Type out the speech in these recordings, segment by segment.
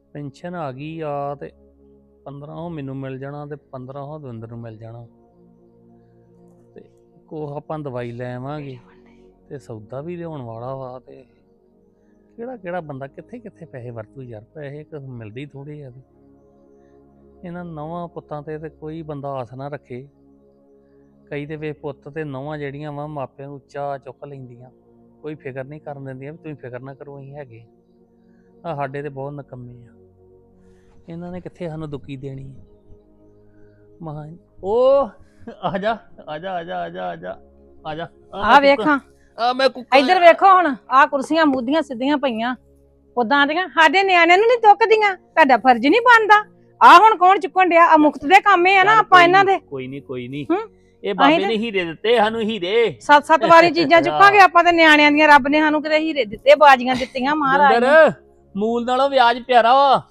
Pension ਆ ਗਈ ਆ ਤੇ 1500 ਮੈਨੂੰ ਮਿਲ ਜਾਣਾ ਤੇ 1500 ਦਵਿੰਦਰ ਨੂੰ ਮਿਲ ਜਾਣਾ ਤੇ ਕੋਹ ਆਪਾਂ ਦਵਾਈ ਲੈ ਆਵਾਂਗੇ ਤੇ ਸੌਦਾ ਵੀ ਲਿਆਉਣ ਵਾਲਾ ਵਾ ਤੇ ਕਿਹੜਾ ਬੰਦਾ ਕਿੱਥੇ ਕਿੱਥੇ ਪੈਸੇ ਵਰਤੂ ਯਾਰ। ਪੈਸੇ ਮਿਲਦੇ ਹੀ ਥੋੜੇ ਆ। ਇਹਨਾਂ ਨੌਵਾਂ ਪੁੱਤਾਂ ਤੇ ਕੋਈ ਬੰਦਾ ਆਸ ਨਾ ਰੱਖੇ। ਕਈ ਤੇ ਵੇ ਪੁੱਤ ਤੇ ਨੌਵਾਂ ਜਿਹੜੀਆਂ ਵਾ ਮਾਪਿਆਂ ਨੂੰ ਉੱਚਾ ਚੁੱਕ ਲੈਂਦੀਆਂ, ਕੋਈ ਫਿਕਰ ਨਹੀਂ ਕਰਨ ਦਿੰਦੀਆਂ ਵੀ ਤੁਸੀਂ ਫਿਕਰ ਨਾ ਕਰੋ ਅਸੀਂ ਹੈਗੇ ਆ। ਸਾਡੇ ਤੇ ਬਹੁਤ ਨਕੰਮੇ ਆ। ਇਹਨਾਂ ਨੇ ਕਿੱਥੇ ਸਾਨੂੰ ਦੁੱਕੀ ਦੇਣੀ ਮਹਾਂ। ਉਹ ਆ ਜਾ ਆ ਜਾ ਆ ਜਾ ਆ ਜਾ ਆ ਜਾ ਆ ਜਾ ਆ ਵੇਖਾਂ ਮੈਂ ਇੱਧਰ ਵੇਖੋ ਹੁਣ ਆ ਕੁਰਸੀਆਂ ਮੁੱਧੀਆਂ ਸਿੱਧੀਆਂ ਪਈਆਂ ਉਦਾਂ ਦੀਆਂ ਸਾਡੇ ਨਿਆਣਿਆਂ ਨੂੰ ਨਹੀਂ ਤੁੱਕਦੀਆਂ। ਤੁਹਾਡਾ ਫਰਜ਼ ਨਹੀਂ ਬਣਦਾ। ਆ ਹੁਣ ਕੌਣ ਚੁੱਕਣ ਡਿਆ? ਆ ਮੁਕਤ ਦੇ ਕੰਮੇ ਆ ਨਾ ਆਪਾਂ ਇਹਨਾਂ ਦੇ। ਕੋਈ ਨਹੀਂ ਇਹ ਬਾਬੇ ਨੇ ਹੀਰੇ ਦਿੱਤੇ ਸਾਨੂੰ, ਹੀਰੇ 7-7 ਵਾਰੀ ਚੀਜ਼ਾਂ ਚੁੱਕਾਂਗੇ ਆਪਾਂ ਤੇ ਨਿਆਣਿਆਂ ਦੀਆਂ। ਰੱਬ ਨੇ ਸਾਨੂੰ ਕਿਤੇ ਹੀਰੇ ਦਿੱਤੇ, ਬਾਜੀਆਂ ਦਿੱਤੀਆਂ ਮਹਾਰਾਜ ਨੇ। ਮੂਲ ਨਾਲੋਂ ਵਿਆਜ ਪਿਆਰਾ ਵਾ।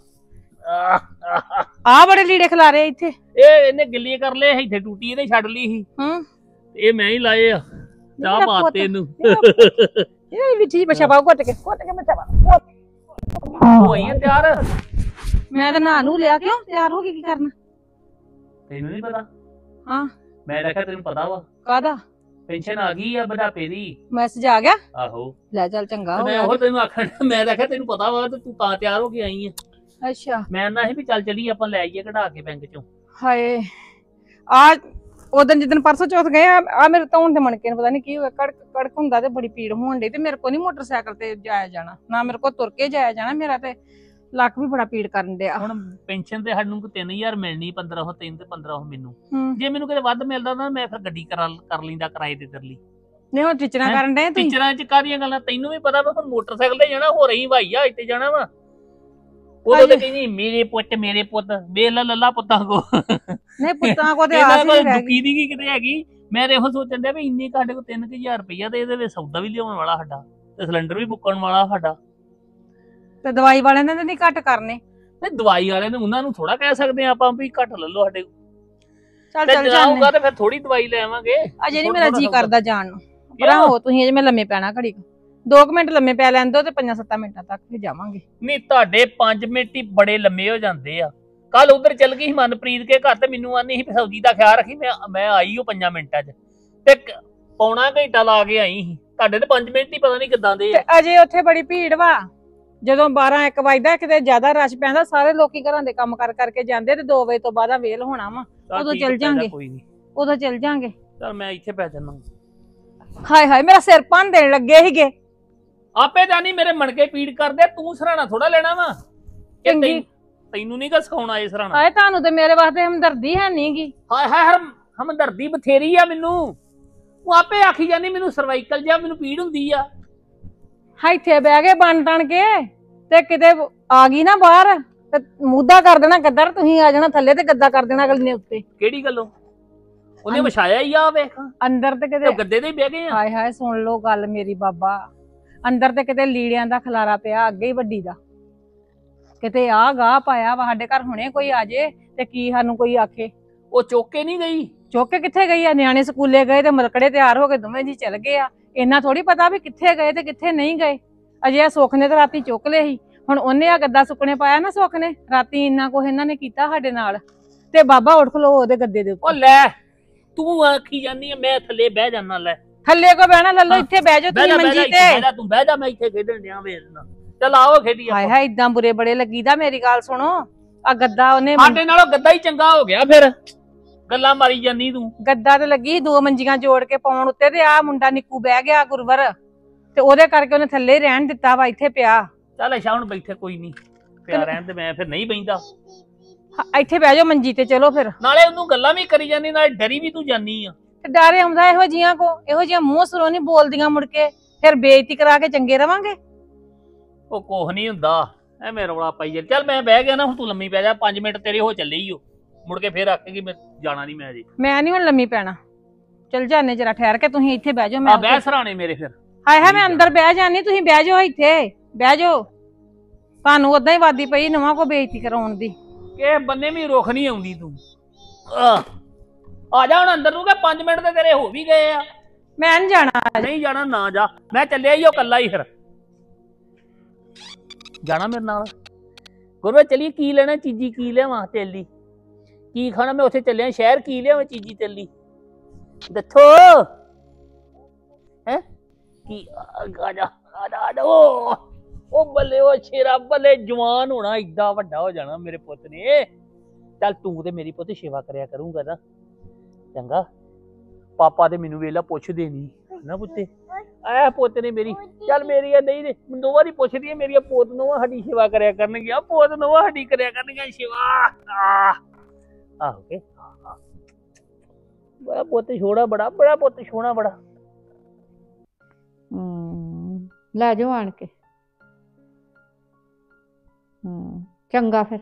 ਆ ਬੜੇ ਲੀੜੇ ਖਿਲਾਰੇ ਇੱਥੇ। ਇਹਨੇ ਗਿੱਲੀ ਕਰ ਲਏ ਇੱਥੇ, ਟੂਟੀ ਇਹਨੇ ਛੱਡ ਲਈ ਸੀ। ਇਹ ਮੈਂ ਹੀ ਲਾਏ ਆ। ਚਾਹ ਪਾਤੇ ਇਹਨੂੰ। ਇਹ ਵਿੱਚੀ ਬਛਾ ਪਾਉ ਘੁੱਟ ਕੇ ਮੱਛਾ ਪਾ ਹੋਈ ਆ ਤਿਆਰ। ਮੈਂ ਤਾਂ ਨਹਾ ਨੂੰ ਲਿਆ। ਕਿਉਂ ਤਿਆਰ ਹੋ ਕੇ ਕੀ ਕਰਨਾ? ਤੈਨੂੰ ਨਹੀਂ ਪਤਾ? ਹਾਂ ਮੈਂ ਦੇਖਿਆ ਤੈਨੂੰ ਪਤਾ ਵਾ। ਕਾਹਦਾ? ਪੈਨਸ਼ਨ ਆ ਗਈ ਆ ਬੁਢਾਪੇ ਦੀ। ਮੈਸੇਜ ਆ ਗਿਆ? ਆਹੋ ਲੈ ਚੱਲ ਚੰਗਾ ਹੋ ਗਿਆ। ਮੈਂ ਉਹ ਤੈਨੂੰ ਆਖਣ ਮੈਂ ਦੇਖਿਆ ਤੈਨੂੰ ਪਤਾ ਵਾ ਤੇ ਤੂੰ ਤਾਂ ਤਿਆਰ ਹੋ ਕੇ ਆਈ ਆ। ਅੱਛਾ ਮੈਂ ਨਾ ਸੀ ਵੀ ਚੱਲ ਚਲੀ ਆਪਾਂ ਲੈ ਆਈਏ ਕਢਾ ਕੇ ਬੈਂਕ ਚੋਂ। ਹਾਏ ਆ ਉਦੋਂ ਜਿੱਦਣ ਪਰਸੋਂ ਚੌਥ ਗਏ ਆ ਮੇਰੇ ਧੌਣ ਦੇ ਮਣਕੇ ਨੂੰ ਪਤਾ ਨਹੀਂ ਕੀ ਹੋਇਆ, ਕੜਕ ਹੁੰਦਾ ਤੇ ਬੜੀ ਪੀੜ ਹੋਣ ਡਈ ਤੇ ਮੇਰੇ ਕੋਲ ਨਹੀਂ ਮੋਟਰਸਾਈਕਲ ਤੇ ਜਾਇਆ ਜਾਣਾ, ਨਾ ਮੇਰੇ ਕੋਲ ਤੁਰ ਕੇ ਜਾਇਆ ਜਾਣਾ। ਮੇਰਾ ਤੇ ਲੱਕ ਵੀ ਬੜਾ ਪੀੜ ਕਰਨ ਡਿਆ। ਹੁਣ ਪੈਨਸ਼ਨ ਤੇ ਸਾਨੂੰ 3000 ਮਿਲਣੀ, 1500 ਤੈਨੂੰ ਤੇ 1500 ਮੈਨੂੰ। ਜੇ ਮੈਨੂੰ ਕਿਤੇ ਵੱਧ ਮਿਲਦਾ ਨਾ ਮੈਂ ਫਿਰ ਗੱਡੀ ਕਰ ਲੈਂਦਾ ਕਿਰਾਏ ਤੇ ਤੇਰੇ ਲਈ। ਨਹੀਂ ਹੁਣ ਟੀਚਰਾਂ ਕਰਨ ਡਏ ਤੁਸੀਂ? ਟੀਚਰਾਂ ਚ ਕਾਹਦੀਆਂ ਗੱਲਾਂ? ਤੈਨੂੰ ਵੀ ਪਤਾ ਵਾ ਹੁਣ ਮੋਟਰਸਾਈਕਲ ਤੇ ਜਾਣਾ, ਹੋ ਰਹੀ ਭਾਈ ਆ ਇੱਥੇ ਜਾਣਾ ਵਾ। ਉਦੋਂ ਤੇ ਕਹਿੰਦੀ ਮੇਰੇ ਪੁੱਤ ਵੇਖ ਲੈ ਲੱਲਾ ਪੁੱਤਾਂ ਕੋ। ਨਹੀਂ ਪੁੱਤਾਂ ਕੋ ਤੇ ਆਸ ਹੀ ਰਹਿ ਗਈ। ਦੀ ਕਿਤੇ ਹੈਗੀ। ਮੈਂ ਤੇ ਇਹੋ ਸੋਚਣ ਡਿਆ ਵੀ ਇੰਨੇ ਸਾਡੇ ਕੋਲ 3000 ਰੁਪਈਆ ਤੇ ਇਹਦੇ ਵਿੱਚ ਸੌਦਾ ਵੀ ਲਿਆਉਣ ਵਾਲਾ ਸਾਡਾ ਤੇ ਸਿਲੰਡਰ ਵੀ ਬੁੱਕਣ ਵਾਲਾ ਸਾਡਾ। ਤੇ ਦਵਾਈ ਵਾਲਿਆਂ ਨੇ ਨਹੀਂ ਘੱਟ ਕਰਨੇ? ਨਹੀਂ ਦਵਾਈ ਵਾਲਿਆਂ ਨੇ ਉਹਨਾਂ ਨੂੰ ਥੋੜਾ ਕਹਿ ਸਕਦੇ ਆ ਆਪਾਂ ਵੀ ਘੱਟ ਲੈ ਲਓ ਸਾਡੇ ਕੋਲ। ਚੱਲ ਜਾਊਗਾ ਤੇ ਫਿਰ ਥੋੜੀ ਦਵਾਈ ਲੈ ਆਵਾਂਗੇ। ਅਜੇ ਨਹੀਂ ਮੇਰਾ ਜੀ ਕਰਦਾ ਜਾਣ ਨੂੰ। ਪਰ ਹੋ ਤੁਸੀਂ ਅਜੇ ਮੈਂ ਲੰਮੇ ਪੈਣਾ ਘੜੀ 2 ਮਿੰਟ ਲੰਮੇ ਪੈ ਲੈਣ ਦੋ ਤੇ 5-7 ਮਿੰਟਾਂ ਤੱਕ ਫਿਰ ਜਾਵਾਂਗੇ। ਨਹੀਂ ਤੁਹਾਡੇ 5 ਮਿੰਟ ਹੀ ਬੜੇ ਲੰਮੇ ਹੋ ਜਾਂਦੇ ਆ। ਕੱਲ ਉਧਰ ਚੱਲ ਗਈ ਸੀ ਮਨਪ੍ਰੀਤ ਕੇ ਘਰ ਤੇ ਮੈਨੂੰ ਆਨੀ ਸੀ ਸਬਜ਼ੀ ਦਾ ਖਿਆਲ ਰੱਖੀ। ਮੈਂ ਆਈ ਉਹ 5 ਮਿੰਟਾਂ ਚ ਤੇ ਪੌਣਾ ਘੰਟਾ ਲਾ ਕੇ ਆਈ ਸੀ। ਤੁਹਾਡੇ ਤੇ 5 ਮਿੰਟ ਹੀ ਪਤਾ ਨਹੀਂ ਕਿੱਦਾਂ ਦੇ ਆ। ਅਜੇ ਉੱਥੇ ਬੜੀ ਭੀੜ ਵਾ। ਜਦੋਂ 12-1 ਵਜਦਾ ਕਿਤੇ ਜ਼ਿਆਦਾ ਰਸ਼ ਪੈਂਦਾ ਸਾਰੇ ਲੋਕੀ ਘਰਾਂ ਦੇ ਕੰਮ ਕਰਕੇ ਜਾਂਦੇ ਤੇ 2 ਵਜੇ ਤੋਂ ਬਾਅਦ ਵੇਲ ਹੋਣਾ ਵਾ। ਉਦੋਂ ਚੱਲ ਜਾਾਂਗੇ। ਉਦੋਂ ਚੱਲ ਜਾਾਂਗੇ। ਚੱਲ ਮੈਂ ਇੱਥੇ ਪੈ ਜਾਣਾ। ਹਾਏ ਮੇਰਾ ਸਿਰ ਭੰਨ ਦੇਣ ਲੱਗੇ ਸੀਗੇ। ਆਪੇ ਜਾਨੀ ਮੇਰੇ ਮਣਕੇ ਪੀੜ ਕਰਦੇ। ਤੂੰ ਸਰਾਣਾ ਥੋੜਾ ਲੈਣਾ ਵਾ। ਤੈਨੂੰ ਨਹੀਂ ਗਾ ਸਿਖਾਉਣਾ ਇਹ ਸਰਾਣਾ। ਹਾਏ ਤੁਹਾਨੂੰ ਤੇ ਮੇਰੇ ਵਾਸਤੇ ਹਮਦਰਦੀ ਹੈ ਨੀ ਗੀ। ਹਾਏ ਹਮਦਰਦੀ ਬਥੇਰੀ ਆ ਮੈਨੂੰ। ਉਹ ਆਪੇ ਆਖੀ ਜਾਨੀ ਮੈਨੂੰ ਸਰਵਾਈਕਲ ਜਿਹਾ ਮੈਨੂੰ ਪੀੜ ਹੁੰਦੀ ਆ। ਇੱਥੇ ਬਹਿ ਗਏ ਬਣ ਤਣ ਕੇ ਤੇ ਕਿਤੇ ਆ ਗਈ ਨਾ ਬਾਹਰ ਤੇ ਮੂਧਾ ਕਰ ਦੇਣਾ ਗੱਦਰ। ਤੁਸੀਂ ਆ ਜਾਣਾ ਥੱਲੇ ਤੇ ਗੱਦਾ ਕਰ ਦੇਣਾ ਅਗਲੇ ਨੇ ਉੱਤੇ। ਕਿਹੜੀ ਗੱਲੋਂ? ਉਹਨੇ ਵਿਛਾਇਆ ਹੀ ਆ ਵੇਖ ਅੰਦਰ ਤੇ ਕਿਤੇ ਗੱਦੇ ਤੇ ਬਹਿ ਗਏ ਆ। ਹਾਏ ਸੁਣ ਲਓ ਗੱਲ ਮੇਰੀ ਬਾਬਾ। ਅੰਦਰ ਤੇ ਕਿਤੇ ਲੀੜਿਆਂ ਦਾ ਖਲਾਰਾ ਪਿਆ ਅੱਗੇ ਹੀ ਵੱਡੀ ਦਾ। ਕਿਤੇ ਆ ਗਾਹ ਪਾਇਆ ਵਾ ਸਾਡੇ ਘਰ ਹੁਣੇ ਕੋਈ ਆ ਜੇ ਤੇ ਕੀ ਸਾਨੂੰ ਕੋਈ ਆਖੇ। ਉਹ ਚੁੱਕ ਕੇ ਨਹੀਂ ਗਈ? ਚੁੱਕ ਕੇ ਕਿੱਥੇ ਗਈ ਆ? ਨਿਆਣੇ ਸਕੂਲੇ ਗਏ ਤੇ ਮਲਕੜੇ ਤਿਆਰ ਹੋ ਕੇ ਦੋਵੇਂ ਜੀ ਚਲ ਗਏ ਆ। ਇੰਨਾ ਥੋੜੀ ਪਤਾ ਵੀ ਕਿੱਥੇ ਗਏ ਤੇ ਕਿੱਥੇ ਨਹੀਂ ਗਏ। ਅਜੇ ਸੁੱਖ ਨੇ ਤਾਂ ਰਾਤੀ ਚੁੱਕ ਲਏ ਸੀ। ਹੁਣ ਉਹਨੇ ਆ ਗੱਦਾ ਸੁੱਕਣੇ ਪਾਇਆ ਨਾ ਸੁੱਖ ਨੇ ਰਾਤੀ ਇੰਨਾ ਕੁਛ ਇਹਨਾਂ ਨੇ ਕੀਤਾ ਸਾਡੇ ਨਾਲ ਤੇ ਬਾਬਾ ਉੱਠ ਖਲੋ ਉਹਦੇ ਗੱਦੇ ਦੇ ਉੱਤੇ। ਉਹ ਲੈ ਤੂੰ ਆਖੀ ਜਾਨੀ ਆ ਮੈਂ ਥੱਲੇ ਬਹਿ ਜਾਣਾ। ਲੈ ਥੱਲੇ ਕੋ ਬਹਿਣਾ ਲੱਲੋ ਇੱਥੇ ਬਹਿ ਜਾ ਤੁਸੀਂ ਮੰਜੀ ਤੇ। ਤੂੰ ਬਹਿ ਜਾ ਮੈਂ ਇੱਥੇ ਖੇਡਣ ਡਿਆ ਵੇਖਣਾ। ਚੱਲ ਆਓ ਖੇਡੀਏ। ਹਾਏ ਇਦਾਂ ਬੁਰੇ ਬੜੇ ਲੱਗੀਦਾ। ਮੇਰੀ ਗੱਲ ਸੁਣੋ ਆ ਗੱਦਾ ਉਹਨੇ ਸਾਡੇ ਨਾਲੋਂ ਗੱਦਾ ਹੀ ਚੰਗਾ ਹੋ ਗਿਆ। ਫਿਰ ਗੱਲਾਂ ਮਾਰੀ ਜਾਨੀ ਤੂੰ। ਗੱਦਾ ਤੇ ਲੱਗੀ 2 ਮੰਜੀਆਂ ਜੋੜ ਕੇ ਪਾਉਣ ਉੱਤੇ ਤੇ ਆ ਮੁੰਡਾ ਨਿੱਕੂ ਬਹਿ ਗਿਆ ਗੁਰਵਰ ਤੇ ਉਹਦੇ ਕਰਕੇ ਉਹਨੇ ਥੱਲੇ ਹੀ ਰਹਿਣ ਦਿੱਤਾ ਵਾ। ਇੱਥੇ ਪਿਆ। ਚੱਲ ਅੱਛਾ ਹੁਣ ਬੈਠੇ ਕੋਈ ਨਹੀਂ ਪਿਆ ਰਹਿਣ ਤੇ ਮੈਂ ਫਿਰ ਨਹੀਂ ਬੈਂਦਾ। ਇੱਥੇ ਬਹਿ ਜਾਓ ਮੰਜੀ ਤੇ। ਚਲੋ ਫਿਰ ਨਾਲੇ ਉਹਨੂੰ ਗੱਲਾਂ ਵੀ ਕਰੀ ਜਾਂਦੀ ਨਾਲੇ ਡਰੀ ਵੀ ਤੂੰ ਜਾਨੀ ਆ। ਤੇ ਡਰ ਆਉਂਦਾ ਇਹੋ ਜੀਆਂ ਕੋ। ਇਹੋ ਜਿਹੀਆਂ ਮੂੰਹ ਸਰੋਂ ਨਹੀਂ ਬੋਲਦੀਆਂ ਮੁੜ ਕੇ ਫਿਰ ਬੇਇੱਜ਼ਤੀ ਕਰਾ ਕੇ ਚੰਗੇ ਰਵਾਂਗੇ। ਉਹ ਕੁਛ ਨਹੀਂ ਹੁੰਦਾ ਐਵੇਂ ਰੌਲਾ ਪਾਈ ਜਾ। ਚੱਲ ਮੈਂ ਬਹਿ ਗਿਆ ਨਾ ਹੁਣ ਤੂੰ ਲੰਮੀ ਪੈ ਜਾ। 5 ਮਿੰਟ ਤੇਰੇ ਹੋ ਚੱਲੇ ਹੀ ਹੋ ਮੁੜ ਕੇ ਫਿਰ ਆਖੇਗੀ ਮੈਂ ਜਾਣਾ ਨਹੀਂ। ਮੈਂ ਜੀ ਮੈਂ ਨਹੀਂ ਹੁਣ ਲੰਮੀ ਪੈਣਾ। ਚੱਲ ਜਾਨੇ ਜਰਾ ਠਹਿਰ ਕੇ। ਤੁਸੀਂ ਇੱਥੇ ਬਹਿ ਜਾਓ। ਮੈਂ ਬਹਿ ਸਰਾਣੇ ਮੇਰੇ ਫਿਰ। ਹਾਏ ਮੈਂ ਅੰਦਰ ਬਹਿ ਜਾਨੀ। ਤੁਸੀਂ ਬਹਿ ਜਾਓ ਇੱਥੇ ਬਹਿ ਜਾਓ। ਤੁਹਾਨੂੰ ਓਦਾਂ ਹੀ ਵਾਦੀ ਪਈ ਨਵਾਂ ਕੋ ਬੇਇੱਜ਼ਤੀ ਕਰਾਉਣ ਦੀ। ਇਹ ਬੰਨੇ ਵੀ ਰੁੱਖ ਨਹੀਂ ਆਉਂਦੀ ਤੂੰ। ਆ ਜਾ ਹੁਣ ਅੰਦਰ ਨੂੰ ਕਿ 5 ਮਿੰਟ ਤੇ ਤੇਰੇ ਹੋ ਵੀ ਗਏ ਆ। ਮੈਂ ਨਹੀਂ ਜਾਣਾ। ਨਹੀਂ ਜਾਣਾ ਨਾ ਜਾ। ਮੈਂ ਚੱਲਿਆ ਹੀ ਉਹ ਕੱਲਾ ਹੀ। ਫਿਰ ਜਾਣਾ ਮੇਰੇ ਨਾਲ? ਗੁਰੂਆ ਚਲੀਏ ਕੀ ਲੈਣਾ ਚੀਜੀ ਕੀ ਲਿਆਵਾਂ ਤੇਰੇ ਲਈ ਕੀ ਖਾਣਾ ਮੈਂ ਉੱਥੇ ਚੱਲਿਆ ਸ਼ਹਿਰ ਕੀ ਲਿਆਵਾਂ ਚੀਜੀ ਤੇਰੇ ਲਈ ਦੱਸੋ ਹੈ ਕੀ ਆ ਜਾ ਉਹ ਬੱਲੇ ਉਹ ਸ਼ੇਰਾ ਬੱਲੇ ਜਵਾਨ ਹੋਣਾ ਏਡਾ ਵੱਡਾ ਹੋ ਜਾਣਾ ਮੇਰੇ ਪੁੱਤ ਨੇ ਚੱਲ ਤੂੰ ਤੇ ਮੇਰੀ ਪੁੱਤ ਸੇਵਾ ਕਰਿਆ ਕਰੂੰਗਾ ਨਾ ਚੰਗਾ ਪਾਪਾ ਤੇ ਮੈਨੂੰ ਵੇਲਾ ਪੁੱਛਦੇ ਨਹੀਂ ਨਾ ਪੁੱਤੇ ਐ ਪੁੱਤ ਨੇ ਮੇਰੀ ਚੱਲ ਮੇਰੀ ਆ ਨਹੀਂ ਦੋਵਾਂ ਦੀ ਪੁੱਛਦੀ ਹੈ ਮੇਰੀਆਂ ਪੋਤ ਨੋਵਾਂ ਸਾਡੀ ਸੇਵਾ ਕਰਿਆ ਕਰਨਗੀਆਂ ਪੋਤ ਨੋਵਾਂ ਸਾਡੀ ਕਰਿਆ ਕਰਨਗੀਆਂ ਸੇਵਾ ਆਹੋ ਕੇ ਬੜਾ ਪੁੱਤ ਛੋੜਾ ਬੜਾ ਪੁੱਤ ਛੋਣਾ ਬੜਾ ਲੈ ਜਾਓ ਆਣ ਕੇ ਚੰਗਾ ਫਿਰ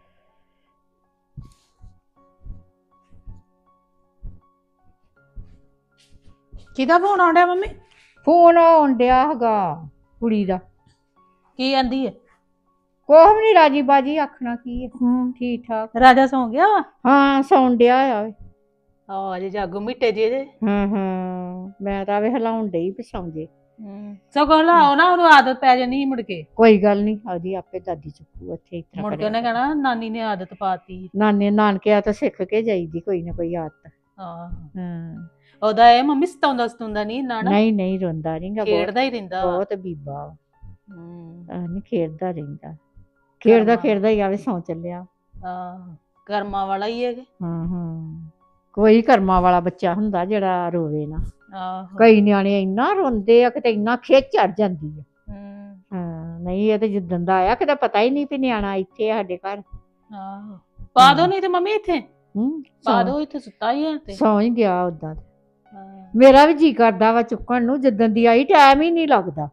ਕਿਹਦਾ ਫੋਨ ਆਉਂਦਾ ਮੰਮੀ ਫੋਨ ਆਉਣ ਡਿਆ ਹੈਗਾ ਕੁੜੀ ਦਾ ਕੀ ਆਂਦੀ ਹੈ ਕੁਛ ਵੀ ਨੀ ਰਾਜੀ ਬਾਜੀ ਆਖਣਾ ਕੀ ਹੈ ਠੀਕ ਠਾਕ ਰਾਜਾ ਸੌਂ ਗਿਆ ਵਾ ਹਾਂ ਸੌਣ ਡਿਆ ਆ ਆ ਜੇ ਜਾਗੋ ਮਿੱਟੇ ਜੇ ਮੈਂ ਤਾਂ ਵੇ ਹਿਲਾਉਣ ਡਈ ਵੀ ਸੌਂ ਜੇ ਸਗੋਂ ਲਾਓ ਨਾ ਉਹਨੂੰ ਆਦਤ ਪੈ ਜਾਣੀ ਮੁੜ ਕੇ ਕੋਈ ਗੱਲ ਨਹੀਂ ਉਹਦੀ ਆਪੇ ਦਾਦੀ ਚੁੱਕੂ ਉੱਥੇ ਇਸ ਤਰ੍ਹਾਂ ਮੁੜ ਕੇ ਉਹਨੇ ਕਹਿਣਾ ਨਾਨੀ ਨੇ ਆਦਤ ਪਾਤੀ ਨਾਨੇ ਨਾਨਕਿਆ ਤਾਂ ਸਿੱਖ ਕੇ ਜਾਈਦੀ ਕੋਈ ਨਾ ਕੋਈ ਆਦਤ ਹਾਂ ਉਹਦਾ ਇਹ ਮੰਮੀ ਸਤਾਉਂਦਾ ਨਹੀਂ ਨਾ ਨਹੀਂ ਰੋਂਦਾ ਨਹੀਂਗਾ ਖੇਡਦਾ ਹੀ ਰਹਿੰਦਾ ਬਹੁਤ ਬੀਬਾ ਨਹੀਂ ਖੇਡਦਾ ਖੇਡਦਾ ਹੀ ਆਵੇ ਸੌਂ ਚੱਲਿਆ ਕਰਮਾਂ ਵਾਲਾ ਹੀ ਹੈਗੇ ਕੋਈ ਕਰਮਾਂ ਵਾਲਾ ਬੱਚਾ ਹੁੰਦਾ ਜਿਹੜਾ ਰੋਵੇ ਨਾ ਕਈ ਨਿਆਣੇ ਇੰਨਾ ਰੋਂਦੇ ਆ ਕਿਤੇ ਇੰਨਾ ਖਿੱਚ ਚੜ ਜਾਂਦੀ ਆ ਨਹੀਂ ਇਹ ਤੇ ਜਿੱਦਣ ਦਾ ਆਇਆ ਕਿਤੇ ਪਤਾ ਹੀ ਨਹੀਂ ਵੀ ਨਿਆਣਾ ਇੱਥੇ ਆ ਸਾਡੇ ਘਰ ਪਾ ਦੋ ਨਹੀਂ ਤੇ ਮੰਮੀ ਇੱਥੇ ਪਾ ਦੋ ਇੱਥੇ ਸੁੱਤਾ ਹੀ ਹੈ ਤੇ ਸੌਂ ਹੀ ਗਿਆ ਉਦਾਂ ਮੇਰਾ ਵੀ ਜੀ ਕਰਦਾ ਵਾ ਚੁੱਕਣ ਨੂੰ ਜਿੱਦਣ ਦੀ ਆਈ ਟਾਈਮ ਹੀ ਨਹੀਂ ਲੱਗਦਾ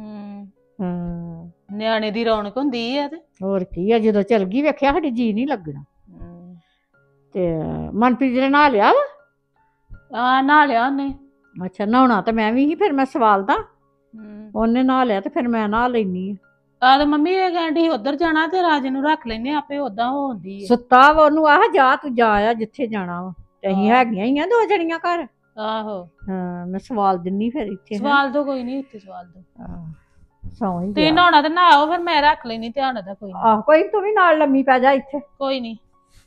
ਨਿਆਣੇ ਦੀ ਰੌਣਕ ਹੁੰਦੀ ਹੈ ਤੇ ਹੋਰ ਕੀ ਆ ਜਦੋਂ ਚਲ ਗਈ ਵੇਖਿਆ ਸਾਡੀ ਜੀ ਨਹੀਂ ਲੱਗਣਾ ਤੇ ਮਨਪ੍ਰੀਤ ਨੇ ਨਹਾ ਲਿਆ ਵਾ ਨਹਾ ਲਿਆ ਉਹਨੇ ਅੱਛਾ ਨਹਾਉਣਾ ਤੇ ਮੈਂ ਵੀ ਹੀ ਫਿਰ ਮੈਂ ਸਵਾਲਦਾ ਉਹਨੇ ਨਹਾ ਲਿਆ ਤੇ ਫਿਰ ਮੈਂ ਨਹਾ ਲੈਣੀ ਆ ਤੇ ਮੰਮੀ ਇਹ ਕਹਿੰਦੀ ਉਧਰ ਜਾਣਾ ਤੇ ਰਾਜੇ ਨੂੰ ਰੱਖ ਲੈਨੇ ਆਪੇ ਉਦਾਂ ਹੁੰਦੀ ਹੈ ਸੁੱਤਾ ਵਾ ਉਹਨੂੰ ਆਹ ਜਾ ਤੂੰ ਜਾ ਆ ਜਿੱਥੇ ਜਾਣਾ ਵਾ ਤੇ ਅਸੀਂ ਹੈਗੀਆਂ ਹੀ ਆ ਦੋ ਜਣੀਆਂ ਘਰ ਆਹੋ ਮੈਂ ਸਵਾਲ ਦਿੰਨੀ ਫਿਰ ਇੱਥੇ ਸਵਾਲ ਦੋ ਕੋਈ ਨਹੀਂ ਇੱਥੇ ਸਵਾਲ ਦੋ ਸੌਂ ਹੀ ਤੇ ਨਹਾਉਣਾ ਤੇ ਨਹਾਓ ਫਿਰ ਮੈਂ ਰੱਖ ਲੈਣੀ ਧਿਆਨ ਦਾ ਕੋਈ ਆਹ ਕੋਈ ਤੂੰ ਵੀ ਨਾਲ ਲੰਮੀ ਪੈ ਜਾ ਇੱਥੇ ਕੋਈ ਨਹੀਂ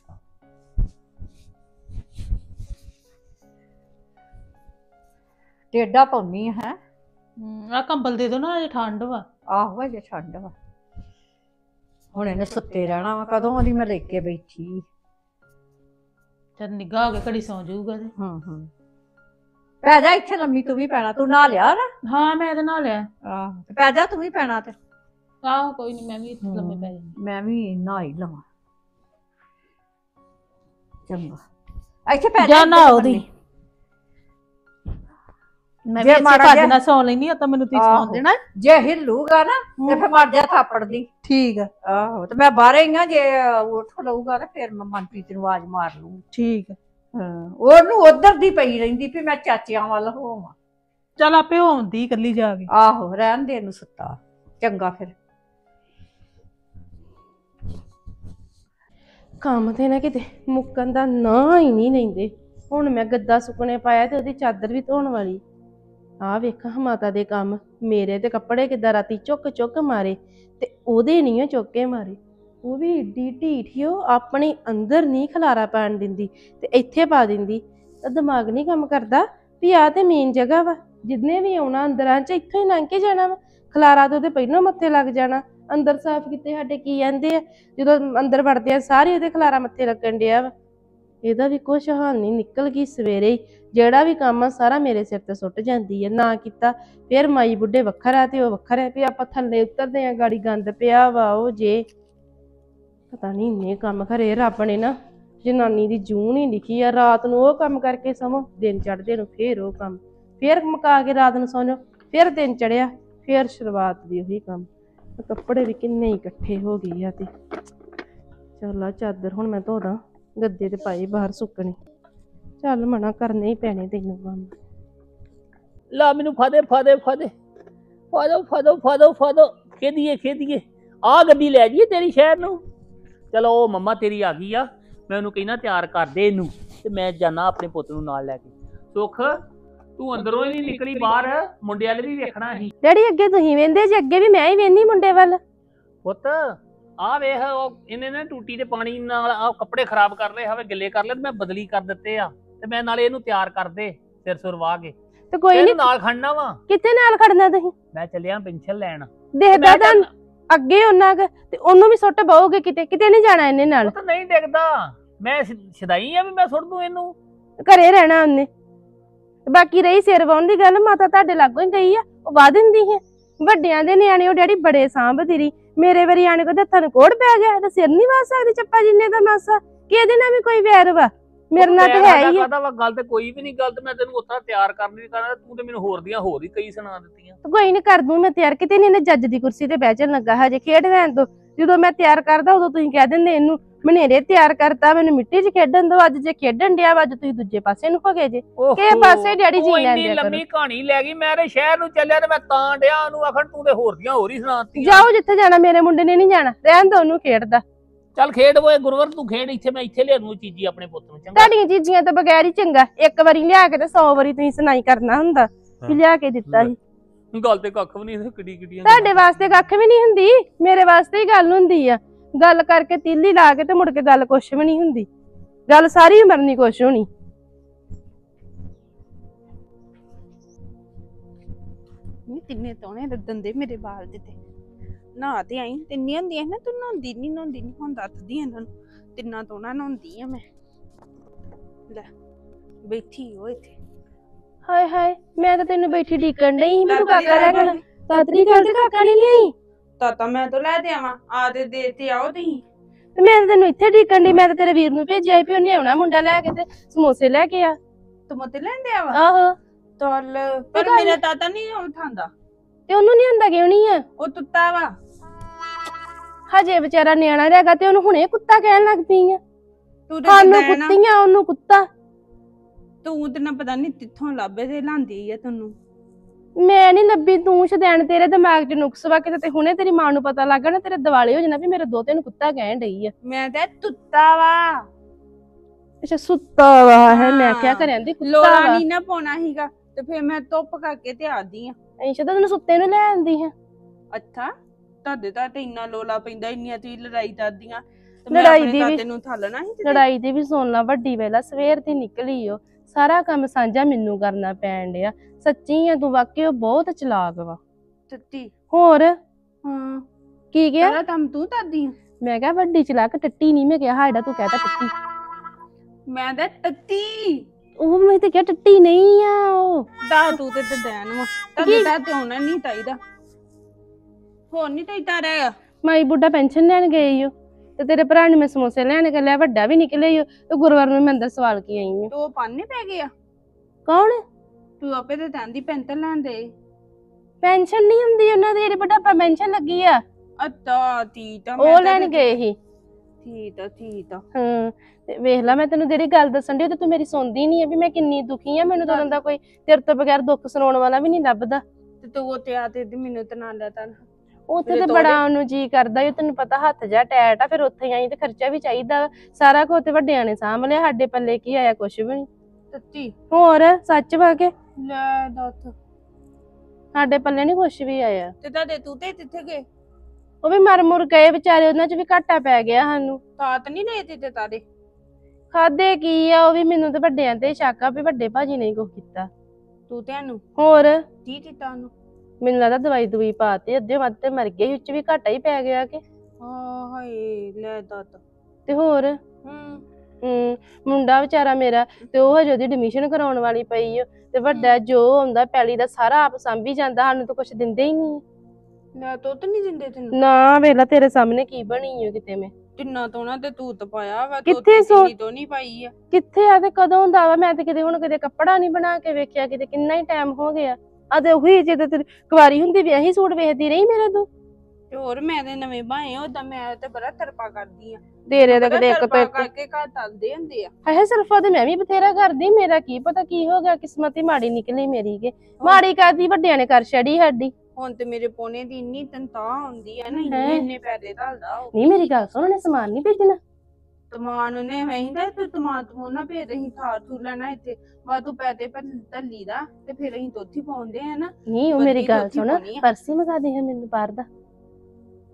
ਟੇਡਾ ਪਾਉਣੀ ਹੈ ਆ ਕੰਬਲ ਦੇ ਦੋ ਨਾ ਅਜੇ ਠੰਡ ਵਾ ਆਹੋ ਅਜੇ ਠੰਡ ਵਾ ਹੁਣ ਇਹਨੇ ਸੁੱਤੇ ਰਹਿਣਾ ਵਾ ਕਦੋਂ ਉਹਦੀ ਮੈਂ ਲੈ ਕੇ ਬੈਠੀ ਜਦ ਨਿੱਘਾ ਹੋ ਕੇ ਘੜੀ ਸੌਂ ਜਾਊਗਾ ਤੇ ਪੈ ਜਾ ਇੱਥੇ ਲੰਮੀ ਤੂੰ ਵੀ ਪੈਣਾ ਤੂੰ ਨਹਾ ਲਿਆ ਨਾ ਹਾਂ ਮੈਂ ਤੇ ਨਹਾ ਲਿਆ ਆਹੋ ਪੈ ਜਾ ਤੂੰ ਵੀ ਪੈਣਾ ਤੇ ਆਹੋ ਕੋਈ ਨਹੀਂ ਮੈਂ ਵੀ ਇੱਥੇ ਲੰਮੇ ਪੈ ਜਾਂਦੀ ਮੈਂ ਵੀ ਨਹਾ ਹੀ ਲਵਾਂ ਚੰਗਾ ਇੱਥੇ ਪੈ ਜਾ ਨਾ ਉਹਦੀ ਮੈਂ ਵੀ ਭੱਜ ਨਾ ਸੌਂ ਲੈਣੀ ਆ ਤਾਂ ਮੈਨੂੰ ਤੁਸੀਂ ਸੌਂ ਦੇਣਾ ਜੇ ਹਿੱਲੂਗਾ ਨਾ ਤੇ ਫਿਰ ਮਰ ਜਾ ਥਾਪੜ ਦੀ ਠੀਕ ਆ ਆਹੋ ਤੇ ਮੈਂ ਬਾਹਰੇ ਹੀ ਆ ਜੇ ਉੱਠ ਲਊਗਾ ਤੇ ਫਿਰ ਮੈਂ ਮਨਪ੍ਰੀਤ ਨੂੰ ਆਵਾਜ਼ ਮਾਰ ਲੂੰ ਠੀਕ ਉਹਨੂੰ ਉਧਰ ਦੀ ਪਈ ਰਹਿੰਦੀ ਵੀ ਮੈਂ ਚਾਚਿਆਂ ਵੱਲ ਹੋਵਾਂ ਚੱਲ ਆਪੇ ਹੁੰਦੀ ਇਕੱਲੀ ਜਾ ਕੇ ਆਹੋ ਰਹਿਣ ਦੇ ਇਹਨੂੰ ਸੁੱਤਾ ਚੰਗਾ ਫਿਰ ਕੰਮ ਤੇ ਨਾ ਕਿਤੇ ਮੁੱਕਣ ਦਾ ਨਾਂ ਹੀ ਨਹੀਂ ਲੈਂਦੇ ਹੁਣ ਮੈਂ ਗੱਦਾ ਸੁੱਕਣੇ ਪਾਇਆ ਤੇ ਉਹਦੀ ਚਾਦਰ ਵੀ ਧੋਣ ਵਾਲੀ ਆਹ ਵੇਖਾਂ ਮਾਤਾ ਦੇ ਕੰਮ ਮੇਰੇ ਤੇ ਕੱਪੜੇ ਕਿੱਦਾਂ ਰਾਤੀ ਚੁੱਕ ਮਾਰੇ ਤੇ ਉਹਦੇ ਨਹੀਂ ਚੁੱਕ ਕੇ ਮਾਰੇ ਉਹ ਵੀ ਏਡੀ ਢੀਠੀ ਉਹ ਆਪਣੇ ਅੰਦਰ ਨਹੀਂ ਖਲਾਰਾ ਪਾਣ ਦਿੰਦੀ ਤੇ ਇੱਥੇ ਪਾ ਦਿੰਦੀ ਤਾਂ ਦਿਮਾਗ ਨਹੀਂ ਕੰਮ ਕਰਦਾ ਵੀ ਆਹ ਤੇ ਮੇਨ ਜਗ੍ਹਾ ਵਾ ਜਿੰਨੇ ਵੀ ਆਉਣਾ ਅੰਦਰਾਂ 'ਚ ਇੱਥੋਂ ਹੀ ਲੰਘ ਕੇ ਜਾਣਾ ਵਾ ਖਲਾਰਾ ਤਾਂ ਉਹਦੇ ਪਹਿਲਾਂ ਮੱਥੇ ਲੱਗ ਜਾਣਾ ਅੰਦਰ ਸਾਫ਼ ਕੀਤੇ ਸਾਡੇ ਕੀ ਕਹਿੰਦੇ ਆ ਜਦੋਂ ਅੰਦਰ ਵੜਦੇ ਆ ਸਾਰੇ ਉਹਦੇ ਖਲਾਰਾ ਮੱਥੇ ਲੱਗਣ ਡਿਆ ਵਾ ਇਹਦਾ ਵੀ ਕੁਛ ਹਾਲ ਨਹੀਂ ਨਿਕਲ ਗਈ ਸਵੇਰੇ ਹੀ ਜਿਹੜਾ ਵੀ ਕੰਮ ਆ ਸਾਰਾ ਮੇਰੇ ਸਿਰ ਤੇ ਸੁੱਟ ਜਾਂਦੀ ਹੈ ਨਾ ਕੀਤਾ ਫਿਰ ਮਾਈ ਬੁੱਢੇ ਵੱਖਰਾ ਤੇ ਉਹ ਵੱਖਰਾ ਵੀ ਆਪਾਂ ਥੱਲੇ ਉਤਰਦੇ ਆ ਗਾੜੀ ਗੰਦ ਪਿਆ ਵਾ ਉਹ ਜੇ ਪਤਾ ਨਹੀਂ ਇੰਨੇ ਕੰਮ ਖਰੇ ਰੱਬ ਨੇ ਨਾ ਜਨਾਨੀ ਦੀ ਜੂਨ ਹੀ ਲਿਖੀ ਆ ਰਾਤ ਨੂੰ ਉਹ ਕੰਮ ਕਰਕੇ ਸਮਾਂ ਦਿਨ ਚੜ੍ਹਦੇ ਨੂੰ ਫੇਰ ਉਹ ਕੰਮ ਫੇਰ ਮੁਕਾ ਕੇ ਰਾਤ ਨੂੰ ਸੌਂ ਜਾਓ ਫੇਰ ਦਿਨ ਚੜਿਆ ਫੇਰ ਸ਼ੁਰੂਆਤ ਦੀ ਉਹੀ ਕੰਮ ਕੱਪੜੇ ਵੀ ਕਿੰਨੇ ਇਕੱਠੇ ਹੋ ਗਏ ਆ ਤੇ ਚੱਲ ਆ ਚਾਦਰ ਹੁਣ ਮੈਂ ਧੋਦਾ ਗੱਦੇ ਤੇ ਪਾਏ ਬਾਹਰ ਸੁੱਕਣੇ ਚੱਲ ਮਨਾ ਕਰਨੇ ਹੀ ਪੈਣੇ ਤੈਨੂੰ ਕੰਮ ਲਾ ਮੈਨੂੰ ਫਾਦੇ ਖੇਦੀਏ ਆ ਗੱਡੀ ਲੈ ਜਾਈਏ ਤੇਰੀ ਸ਼ਹਿਰ ਨੂੰ ਚਲੋ ਉਹ ਮੰਮਾ ਤੇਰੀ ਆ ਗਈ ਆ ਮੈਂ ਉਹਨੂੰ ਕਹਿਣਾ ਤਿਆਰ ਕਰ ਦੇ ਇਹਨੂੰ ਤੇ ਮੈਂ ਜਾਣਾ ਆਪਣੇ ਪੁੱਤ ਨੂੰ ਨਾਲ ਲੈ ਕੇ ਸੁੱਖ ਤੂੰ ਅੰਦਰੋਂ ਹੀ ਨਹੀਂ ਨਿਕਲੀ ਬਾਹਰ ਮੁੰਡੇ ਵਾਲੇ ਵੀ ਵੇਖਣਾ ਸੀ ਡੈਡੀ ਅੱਗੇ ਤੁਸੀਂ ਵੇਂਦੇ ਜੇ ਅੱਗੇ ਵੀ ਮੈਂ ਹੀ ਵੇਂਦੀ ਮੁੰਡੇ ਵੱਲ ਪੁੱਤ ਆ ਵੇਖ ਉਹ ਇਹਨੇ ਨਾ ਟੂਟੀ ਦੇ ਪਾਣੀ ਨਾਲ ਆ ਕੱਪੜੇ ਖਰਾਬ ਕਰ ਲਏ ਹਵੇ ਗਿੱਲੇ ਕਰ ਲਏ ਤੇ ਮੈਂ ਬਦਲੀ ਕਰ ਦਿੱਤੇ ਆ ਤੇ ਮੈਂ ਨਾਲੇ ਇਹਨੂੰ ਤਿਆਰ ਕਰ ਦੇ ਸਿਰ ਸੁਰ ਵਾਹ ਕੇ ਤੇ ਕੋਈ ਇਹਨੂੰ ਨਹੀਂ ਨਾਲ ਖੜਨਾ ਵਾ। ਕਿੱਥੇ ਨਾਲ ਖੜਨਾ ਤੁਸੀਂ? ਮੈਂ ਚੱਲਿਆ ਪੈਨਸ਼ਨ ਲੈਣ। ਦੇਖਦਾ ਤਾਂ ਅੱਗੇ ਉਹਨਾਂ ਤੇ ਉਹਨੂੰ ਵੀ ਸੁੱਟ ਪਾਓਗੇ ਕਿਤੇ ਕਿਤੇ ਨਹੀਂ ਜਾਣਾ ਇਹਨੇ ਨਾਲ। ਉਹ ਤਾਂ ਨਹੀਂ ਡਿੱਗਦਾ ਮੈਂ ਸ਼ਦਾਈ ਆ ਵੀ ਮੈਂ ਸੁੱਟ ਦੂੰ ਇਹਨੂੰ। ਘਰੇ ਰਹਿਣਾ ਉਹਨੇ। ਬਾਕੀ ਰਹੀ ਸਿਰ ਵਾਉਣ ਦੀ ਗੱਲ, ਮਾਤਾ ਤੁਹਾਡੇ ਲਾਗੋਂ ਹੀ ਗਈ ਆ, ਉਹ ਵਾਹ ਦਿੰਦੀ ਹੈ। ਵੱਡਿਆਂ ਦੇ ਨਿਆਣੇ ਉਹ ਡੈਡੀ ਬੜੇ ਸਾਂਭਦੀ ਰਹੀ। ਮੇਰੇ ਵਾਰੀ ਆਣੇ ਕੋ ਹੱਥਾਂ ਨੂੰ ਕੋੜ ਪੈ ਗਿਆ ਤੇ ਸਿਰ ਨਹੀਂ ਵਾਹ ਸਕਦੀ ਚੱਪਾ ਜਿੰਨੇ ਦਾ ਮਾਸਾ ਕਿ ਇਹਦੇ ਨਾਲ ਵੀ ਕੋਈ ਵੈਰ ਵਾ? ਮੇਰੇ ਨਾਲ ਤੇ ਹੈ ਹੀ ਆ। ਵਾ ਗੱਲ ਤੇ ਕੋਈ ਵੀ ਨਹੀਂ, ਗੱਲ ਤੇ ਮੈਂ ਤੈਨੂੰ ਉੱਥਾ ਤਿਆਰ ਕਰਨੀ ਕਰਨਾ, ਤੂੰ ਤੇ ਮੈਨੂੰ ਹੋਰ ਦੀਆਂ ਹੋਰ ਹੀ ਕਈ ਸੁਣਾ ਦਿੱਤੀਆਂ। ਕੋਈ ਨਹੀਂ ਕਰ ਦੂੰ ਮੈਂ ਤਿਆਰ, ਕਿਤੇ ਨਹੀਂ ਇਹਨੇ ਜੱਜ ਦੀ ਕੁਰਸੀ ਤੇ ਬਹਿ ਚੱਲ ਲੱਗਾ ਹਜੇ ਖੇਡ ਲੈਣ ਦੋ। ਜਦੋਂ ਮੈਂ ਤਿਆਰ ਕਰਦਾ ਉਦੋਂ ਤੁਸੀਂ ਕਹਿ ਦਿੰਦੇ ਇਹਨੂੰ ਮਨੇਰੇ ਤਿਆਰ ਕਰਤਾ, ਮੈਨੂੰ ਮਿੱਟੀ 'ਚ ਖੇਡਣ ਦੋ। ਅੱਜ ਜੇ ਖੇਡਣ ਡਿਆ ਵਾ ਅੱਜ ਤੁਸੀਂ ਦੂਜੇ ਪਾਸੇ ਨੂੰ ਹੋ ਗਏ ਜੇ ਕਿਹੜੇ ਪਾਸੇ ਡੈਡੀ ਜੀ ਲੈਣ ਦਿਆ ਕਰੋ। ਲੰਮੀ ਕਹਾਣੀ ਲੈ ਗਈ, ਮੈਂ ਤੇ ਸ਼ਹਿਰ ਨੂੰ ਚੱਲਿਆ ਤੇ ਮੈਂ ਤਾਂ ਡਿਆ ਉਹਨੂੰ ਆਖਣ ਤੂੰ ਤੇ ਹੋਰ ਦੀਆਂ ਹੋਰ ਹੀ ਸੁਣਾਤੀਆਂ। ਜਾਓ ਜਿੱਥੇ ਜਾਣਾ, ਮੇਰੇ ਮੁੰਡੇ ਨੇ ਨਹੀਂ ਜਾਣਾ, ਰਹਿਣ ਦੋ ਉਹਨੂੰ ਖੇਡਦਾ। ਚੱਲ ਖੇਡ ਓਏ ਗੁਰਵਰ ਤੂੰ ਖੇਡ, ਇੱਥੇ ਮੈਂ ਇੱਥੇ ਲਿਆ ਦੂੰ ਚੀਜ਼ੀ ਆਪਣੇ ਪੁੱਤ ਨੂੰ। ਚੰਗਾ ਤੁਹਾਡੀਆਂ ਚੀਜ਼ੀਆਂ ਤੋਂ ਬਗੈਰ ਹੀ ਚੰਗਾ, ਇੱਕ ਵਾਰੀ ਲਿਆ ਕੇ ਤੇ 100 ਵਾਰੀ ਤੁਸੀਂ ਸੁਣਾਈ ਕਰਨਾ ਹੁੰਦਾ ਵੀ ਲਿਆ ਕੇ ਦਿੱਤਾ ਸੀ। ਗੱਲ ਤੇ ਕੱਖ ਵੀ ਨਹੀਂ, ਕਿੱਡੀ ਕਿੱਡੀਆਂ ਤੁਹਾਡੇ ਵਾਸਤੇ ਕੱਖ ਵੀ ਨਹੀਂ ਹੁੰਦੀ, ਮੇਰੇ ਵਾਸਤੇ ਹੀ ਗੱਲ ਹੁੰਦੀ ਆ। ਗੱਲ ਕਰਕੇ ਤੀਲੀ ਲਾ ਕੇ ਤੇ ਮੁੜ ਕੇ ਗੱਲ ਕੁਛ ਵੀ ਨਹੀਂ ਹੁੰਦੀ, ਗੱਲ ਸਾਰੀ ਉਮਰ ਨਹੀਂ ਕੁਛ ਹੋਣੀ। ਤਿੰਨੇ ਤੋਣੇ ਰੱਦਣ ਦੇ ਮੇਰੇ ਬਾਲ ਦੇ ਤੇ ਨਹਾ ਤੇ ਆਈ ਤਿੰਨੀ ਹੁੰਦੀਆਂ ਨਾ, ਤੂੰ ਨਹਾਉਂਦੀ ਨਹੀਂ ਹੁਣ ਦੱਸਦੀ ਇਹਨਾਂ ਨੂੰ ਤਿੰਨਾਂ ਤੋਣਾ ਨਹਾਉਂਦੀ ਆ ਮੈਂ। ਲੈ ਬੈਠੀ ਹੋ ਇੱਥੇ। ਹਾਏ ਹਾਏ ਮੈਂ ਤਾਂ ਤੈਨੂੰ ਬੈਠੀ ਢੀਕਣ ਡਈ ਸੀ, ਮੈਨੂੰ ਕਾਕਾ ਲੈ ਕੇ ਸਾਤਰੀ ਗੱਲ ਤੇ ਕਾਕਾ ਨਹੀਂ ਲਈ ਤਾਤਾ ਮੈਂ ਤਾਂ ਲੈ ਤੇ ਆਵਾਂ ਆ ਦੇ ਤੇ ਆਓ ਤੁਸੀਂ। ਤੇ ਮੈਂ ਤਾਂ ਤੈਨੂੰ ਇੱਥੇ ਢੀਕਣ ਡਈ, ਮੈਂ ਤਾਂ ਤੇਰੇ ਵੀਰ ਨੂੰ ਭੇਜਿਆ ਵੀ ਉਹਨੇ ਆਉਣਾ ਮੁੰਡਾ ਲੈ ਕੇ ਤੇ ਸਮੋਸੇ ਲੈ ਕੇ ਆ। ਤੂੰ ਮਤੇ ਲੈਂਦੇ ਆਵਾ ਆਹੋ ਚੱਲ ਪਰ ਮੇਰਾ ਤਾਤਾ ਨਹੀਂ ਉਠਾਂਦਾ ਤੇ ਉਹਨੂੰ ਨਹੀਂ ਹੁੰਦਾ ਕਿਉਂ ਨਹੀਂ ਆ? ਉਹ ਤੁੱਤਾ ਵਾ ਹਜੇ ਵਿਚਾਰਾ ਨਿਆਣਾ ਰਹੇਗਾ ਤੇ ਉਹਨੂੰ ਹੁਣੇ ਕੁੱਤਾ ਕਹਿਣ ਲੱਗ ਪਈ ਆ। ਤੂੰ ਸਾਨੂੰ ਕੁੱਤੀਆਂ ਉਹਨੂੰ ਕੁੱਤਾ। ਤੂੰ ਤੇ ਨਾ ਪਤਾ ਨਹੀਂ ਕਿੱਥੋਂ ਲੱਭੇ ਤੇ ਲਾਂਦੀ ਆ ਤੈਨੂੰ। ਮੈਂ ਨਹੀਂ ਲੱਭੀ, ਤੂੰ ਸ਼ਦੈਣ, ਤੇਰੇ ਦਿਮਾਗ 'ਚ ਨੁਕਸ ਵਾ ਕਿਤੇ, ਤੇ ਹੁਣੇ ਤੇਰੀ ਮਾਂ ਨੂੰ ਪਤਾ ਲੱਗ ਗਿਆ ਨਾ ਤੇਰੇ ਦਿਵਾਲੇ ਹੋ ਜਾਣਾ ਵੀ ਮੇਰੇ ਦੋਤੇ ਨੂੰ ਕੁੱਤਾ ਕਹਿਣ ਡਈ ਆ। ਮੈਂ ਤਾਂ ਤੁੱਤਾ ਵਾ। ਅੱਛਾ ਸੁੱਤਾ ਵਾ ਹੈ, ਮੈਂ ਕਿਹਾ ਕਰਿਆ ਦੀ ਕੁੱਤਾ ਲੋੜਾ ਵਾ। ਨਹੀਂ ਨਾ ਪਾਉਣਾ ਸੀਗਾ ਤੇ ਫਿਰ ਮੈਂ ਧੁੱਪ ਕਰਕੇ ਤੇ ਆਦੀ ਆ। ਐਂ ਸ਼ਦਾ ਤੈਨੂੰ ਸੁੱਤੇ ਨੂੰ ਲੈ ਆਂਦੀ ਹੈ। ਅੱਛਾ ਤੁਹਾਡੇ ਤਾਂ ਤੇ ਇੰਨਾ ਲੋਲਾ ਪੈਂਦਾ, ਇੰਨੀਆਂ ਤੁਸੀਂ ਲੜਾਈ ਕਰਦੀਆਂ ਤੇ ਲੜਾਈ ਦੀ ਵੀ ਤੈਨੂੰ ਥੱਲਣਾ ਸੀ। ਲੜਾਈ ਦੀ ਵੀ ਸੁਣ ਲਾ, ਵੱਡੀ ਵੇਲਾ ਸਵੇਰ ਦੀ ਨਿਕਲੀ ਓ, ਸਾਰਾ ਕੰਮ ਸਾਂਝਾ ਮੈਨੂੰ ਕਰਨਾ ਪੈਣ ਡਿਆ। ਸੱਚੀ ਆ ਤੂੰ, ਵਾਕਈ ਉਹ ਬਹੁਤ ਚਲਾਕ ਵਾ। ਟੱਟੀ ਹੋਰ ਹਾਂ ਕੀ ਕਿਹਾ? ਸਾਰਾ ਕੰਮ ਤੂੰ ਕਰਦੀ ਆ। ਮੈਂ ਕਿਹਾ ਵੱਡੀ ਚਲਾਕ, ਟੱਟੀ ਨਹੀਂ ਮੈਂ ਕਿਹਾ, ਹਾੜਾ ਤੂੰ ਕਹਿਤਾ ਟੱਟੀ। ਮੈਂ ਤਾਂ ਟੱਟੀ ਉਹ ਮੈਂ ਤੇ ਕਿਹਾ ਟੱਟੀ ਨਹੀਂ ਆ ਉਹ। ਦਾ ਤੂੰ ਤੇ ਦੇਣ ਵਾ ਤੁਹਾਡੇ ਤਾਂ ਤੇ ਹੋਣਾ ਨਹੀਂ ਚਾਹੀਦਾ, ਹੋਰ ਨਹੀਂ ਚਾਹੀਦਾ ਰਹਿ। ਮਾਈ ਬੁੱਢਾ ਪੈਨਸ਼ਨ ਲੈਣ ਗਏ ਓ ਤੇ ਤੇਰੇ ਭਰਾ ਨੂੰ ਮੈਂ ਸਮੋਸੇ ਲੈਣ ਗਿਆ, ਵੱਡਾ ਵੀ ਨਿਕਲੇ ਓ ਤੇ ਗੁਰਵਾਰ ਨੂੰ ਮੈਂ ਅੰਦਰ ਸਵਾਲ ਕੀ ਆਈ ਆ। ਤੂੰ ਪਾਣੇ ਪੈ ਗਿਆ ਕੌਣ? ਤੂੰ ਆਪੇ ਤੇ ਕਹਿੰਦੀ ਪੈਂਤਲ ਲੈਂਦੇ। ਪੈਨਸ਼ਨ ਨਹੀਂ ਹੁੰਦੀ ਉਹਨਾਂ ਦੀ, ਜਿਹੜੀ ਬੁਢਾਪਾ ਪੈਨਸ਼ਨ ਲੱਗੀ ਆ ਅੱਛਾ ਠੀਕ ਆ, ਉਹ ਲੈਣ ਗਏ ਸੀ। ਠੀਕ ਆ ਹਾਂ ਤੇ ਵੇਖ ਲਾ, ਮੈਂ ਤੈਨੂੰ ਜਿਹੜੀ ਗੱਲ ਦੱਸਣ ਦੀ ਤੇ ਤੂੰ ਮੇਰੀ ਸੁਣਦੀ ਨਹੀਂ ਆ ਵੀ ਮੈਂ ਕਿੰਨੀ ਦੁਖੀ ਆ। ਮੈਨੂੰ ਤਾਂ ਲੱਗਦਾ ਕੋਈ ਤੇਰੇ ਤੋਂ ਬਗੈਰ ਦੁੱਖ ਸੁਣਾਉਣ ਵਾਲਾ ਵੀ ਨਹੀਂ ਲੱਭਦਾ। ਤੇ ਤੂੰ ਉੱਥੇ ਆ ਤੇ ਮੈਨੂੰ ਤਾਂ ਨਾ ਲੈ ਤਾ। ਉੱਥੇ ਤੇ ਬੜਾ ਉਹਨੂੰ ਜੀ ਕਰਦਾ ਈ, ਤੈਨੂੰ ਪਤਾ ਹੱਥ ਜਾ ਟੈਟ ਆ, ਫਿਰ ਉੱਥੇ ਆਈ ਤੇ ਖਰਚਾ ਵੀ ਚਾਹੀਦਾ। ਸਾਰਾ ਕੁਝ ਤੇ ਵੱਡਿਆਂ ਨੇ ਸਾਂਭ ਲਿਆ, ਸਾਡੇ ਪੱਲੇ ਕੀ ਆਇਆ? ਕੁਛ ਵੀ ਨਹੀਂ। ਸੱਚੀ ਹੋਰ ਸੱਚ ਵਾ ਕੇ ਲੈ ਦੱਸ, ਸਾਡੇ ਪੱਲੇ ਨਹੀਂ ਕੁਛ ਵੀ ਆਇਆ। ਤੇ ਤੁਹਾਡੇ ਤੂੰ ਤੇ ਕਿੱਥੇ ਗਏ? ਉਹ ਵੀ ਮਰ ਮੁਰ ਗਏ ਵਿਚਾਰੇ, ਉਹਨਾਂ ਚ ਵੀ ਘਾਟਾ ਪੈ ਗਿਆ ਸਾਨੂੰ। ਤਾਤ ਨਹੀਂ ਲਏ ਤੇ ਤਾਰੇ ਖਾਦੇ ਕੀ ਆ? ਉਹ ਵੀ ਮੈਨੂੰ ਤੇ ਵੱਡਿਆਂ ਤੇ ਸ਼ੱਕ ਆ ਵੀ ਵੱਡੇ ਭਾਜੀ ਨੇ ਕੁਛ ਕੀਤਾ। ਤੂੰ ਤੈਨੂੰ ਹੋਰ ਕੀ ਕੀਤਾ ਉਹਨੂੰ? ਮੈਨੂੰ ਲੱਗਦਾ ਦਵਾਈ ਦਵਾਈ ਪਾਤੀ, ਅੱਧੇ ਵੱਧ ਤੇ ਮਰ ਗਏ, ਉੱਚ ਵੀ ਘਾਟਾ ਹੀ ਪੈ ਗਿਆ ਕਿ। ਹਾਏ ਲੈ ਦੱਸ। ਤੇ ਹੋਰ ਮੁੰਡਾ ਵਿਚਾਰਾ ਮੇਰਾ ਤੇ ਉਹ ਹਜੇ ਉਹਦੀ ਐਡਮਿਸ਼ਨ ਕਰਾਉਣ ਵਾਲੀ ਪਈ ਓ, ਤੇ ਵੱਡਾ ਜੋ ਹੁੰਦਾ ਪੈਲੀ ਦਾ ਸਾਰਾ ਆਪ ਸੰਭੀ ਜਾਂਦਾ, ਸਾਨੂੰ ਤਾਂ ਕੁਛ ਦਿੰਦੇ ਹੀ ਨਹੀਂ। ਲੈ ਤੋਤ ਨਹੀਂ ਦਿੰਦੇ ਤੈਨੂੰ? ਨਾ ਵੇਲਾ ਤੇਰੇ ਸਾਹਮਣੇ ਕੀ ਬਣੀ ਓ ਕਿਤੇ। ਮੈਂ ਤਿੰਨਾ ਤੋਣਾ ਤੇ ਤੂਤ ਪਾਇਆ ਵਾ, ਕਿੱਥੇ ਸੋ ਤੋਂ ਨਹੀਂ ਪਾਈ ਆ। ਕਿੱਥੇ ਆ ਤੇ ਕਦੋਂ ਦਾ ਵਾ? ਮੈਂ ਤੇ ਕਿਤੇ ਹੁਣ ਕਿਤੇ ਕੱਪੜਾ ਨਹੀਂ ਬਣਾ ਕੇ ਵੇਖਿਆ, ਕਿਤੇ ਕਿੰਨਾ ਹੀ ਟਾਈਮ ਹੋ ਗਿਆ। ਆ ਤੇ ਉਹੀ ਜੇ ਤੇ ਕੁਵਾਰੀ ਹੁੰਦੀ ਵੀ ਇਹੀ ਸੂਟ ਵੇਖਦੀ ਰਹੀ ਮੇਰੇ ਤੋਂ। ਤੇ ਹੋਰ ਮੈਂ ਤੇ ਨਵੇਂ ਬਾਏ ਉਦਾਂ ਮੈਂ ਤੇ ਬੜਾ ਤਰਪਾ ਕਰਦੀ ਆ। ਤੇਰੇ ਤਾਂ ਕਿਤੇ ਇੱਕ ਤੋਂ ਇੱਕ ਕਰਕੇ ਘਰ ਤਲਦੇ ਹੁੰਦੇ ਆ। ਹੈ ਸਰਫਾ ਤੇ ਮੈਂ ਵੀ ਬਥੇਰਾ ਕਰਦੀ, ਮੇਰਾ ਕੀ ਪਤਾ ਕੀ ਹੋ ਗਿਆ, ਕਿਸਮਤ ਹੀ ਮਾੜੀ ਨਿਕਲੀ ਮੇਰੀ ਕੇ। ਮਾੜੀ ਕਰਦੀ ਵੱਡਿਆਂ ਨੇ ਕਰ ਛੜੀ ਸਾਡੀ। ਹੁਣ ਤੇ ਮੇਰੇ ਪੋਨੇ ਦੀ ਇੰਨੀ ਤਨਖਾਹ ਹੁੰਦੀ ਆ ਨਾ, ਇੰਨੇ ਪੈਸੇ ਢਲਦਾ ਉਹ। ਨਹੀਂ ਮੇਰੀ ਗੱਲ ਸੁਣ, ਉਹਨੇ ਸਮਾਨ ਨਹੀਂ ਭੇਜਣਾ। ਤਮਾਨ ਉਹਨੇ ਵਹਿੰਦਾ ਤੂੰ ਤਮਾਨ ਨਾ ਭੇਜ, ਰਹੀ ਥਾਰ ਥੂਰ ਲੈਣਾ ਇੱਥੇ ਵਾ ਤੂੰ ਪੈਸੇ ਪਰ ਢੱਲੀ ਦਾ ਤੇ ਫਿਰ ਅਸੀਂ ਤੋਥੀ ਪਾਉਂਦੇ ਆ ਨਾ। ਨਹੀਂ ਉਹ ਮੇਰੀ ਗੱਲ ਸੁਣ, ਪਰਸੀ ਮੰਗਾ ਦੇ ਹੈ ਮੈਨੂੰ ਬਾਹਰ ਦਾ।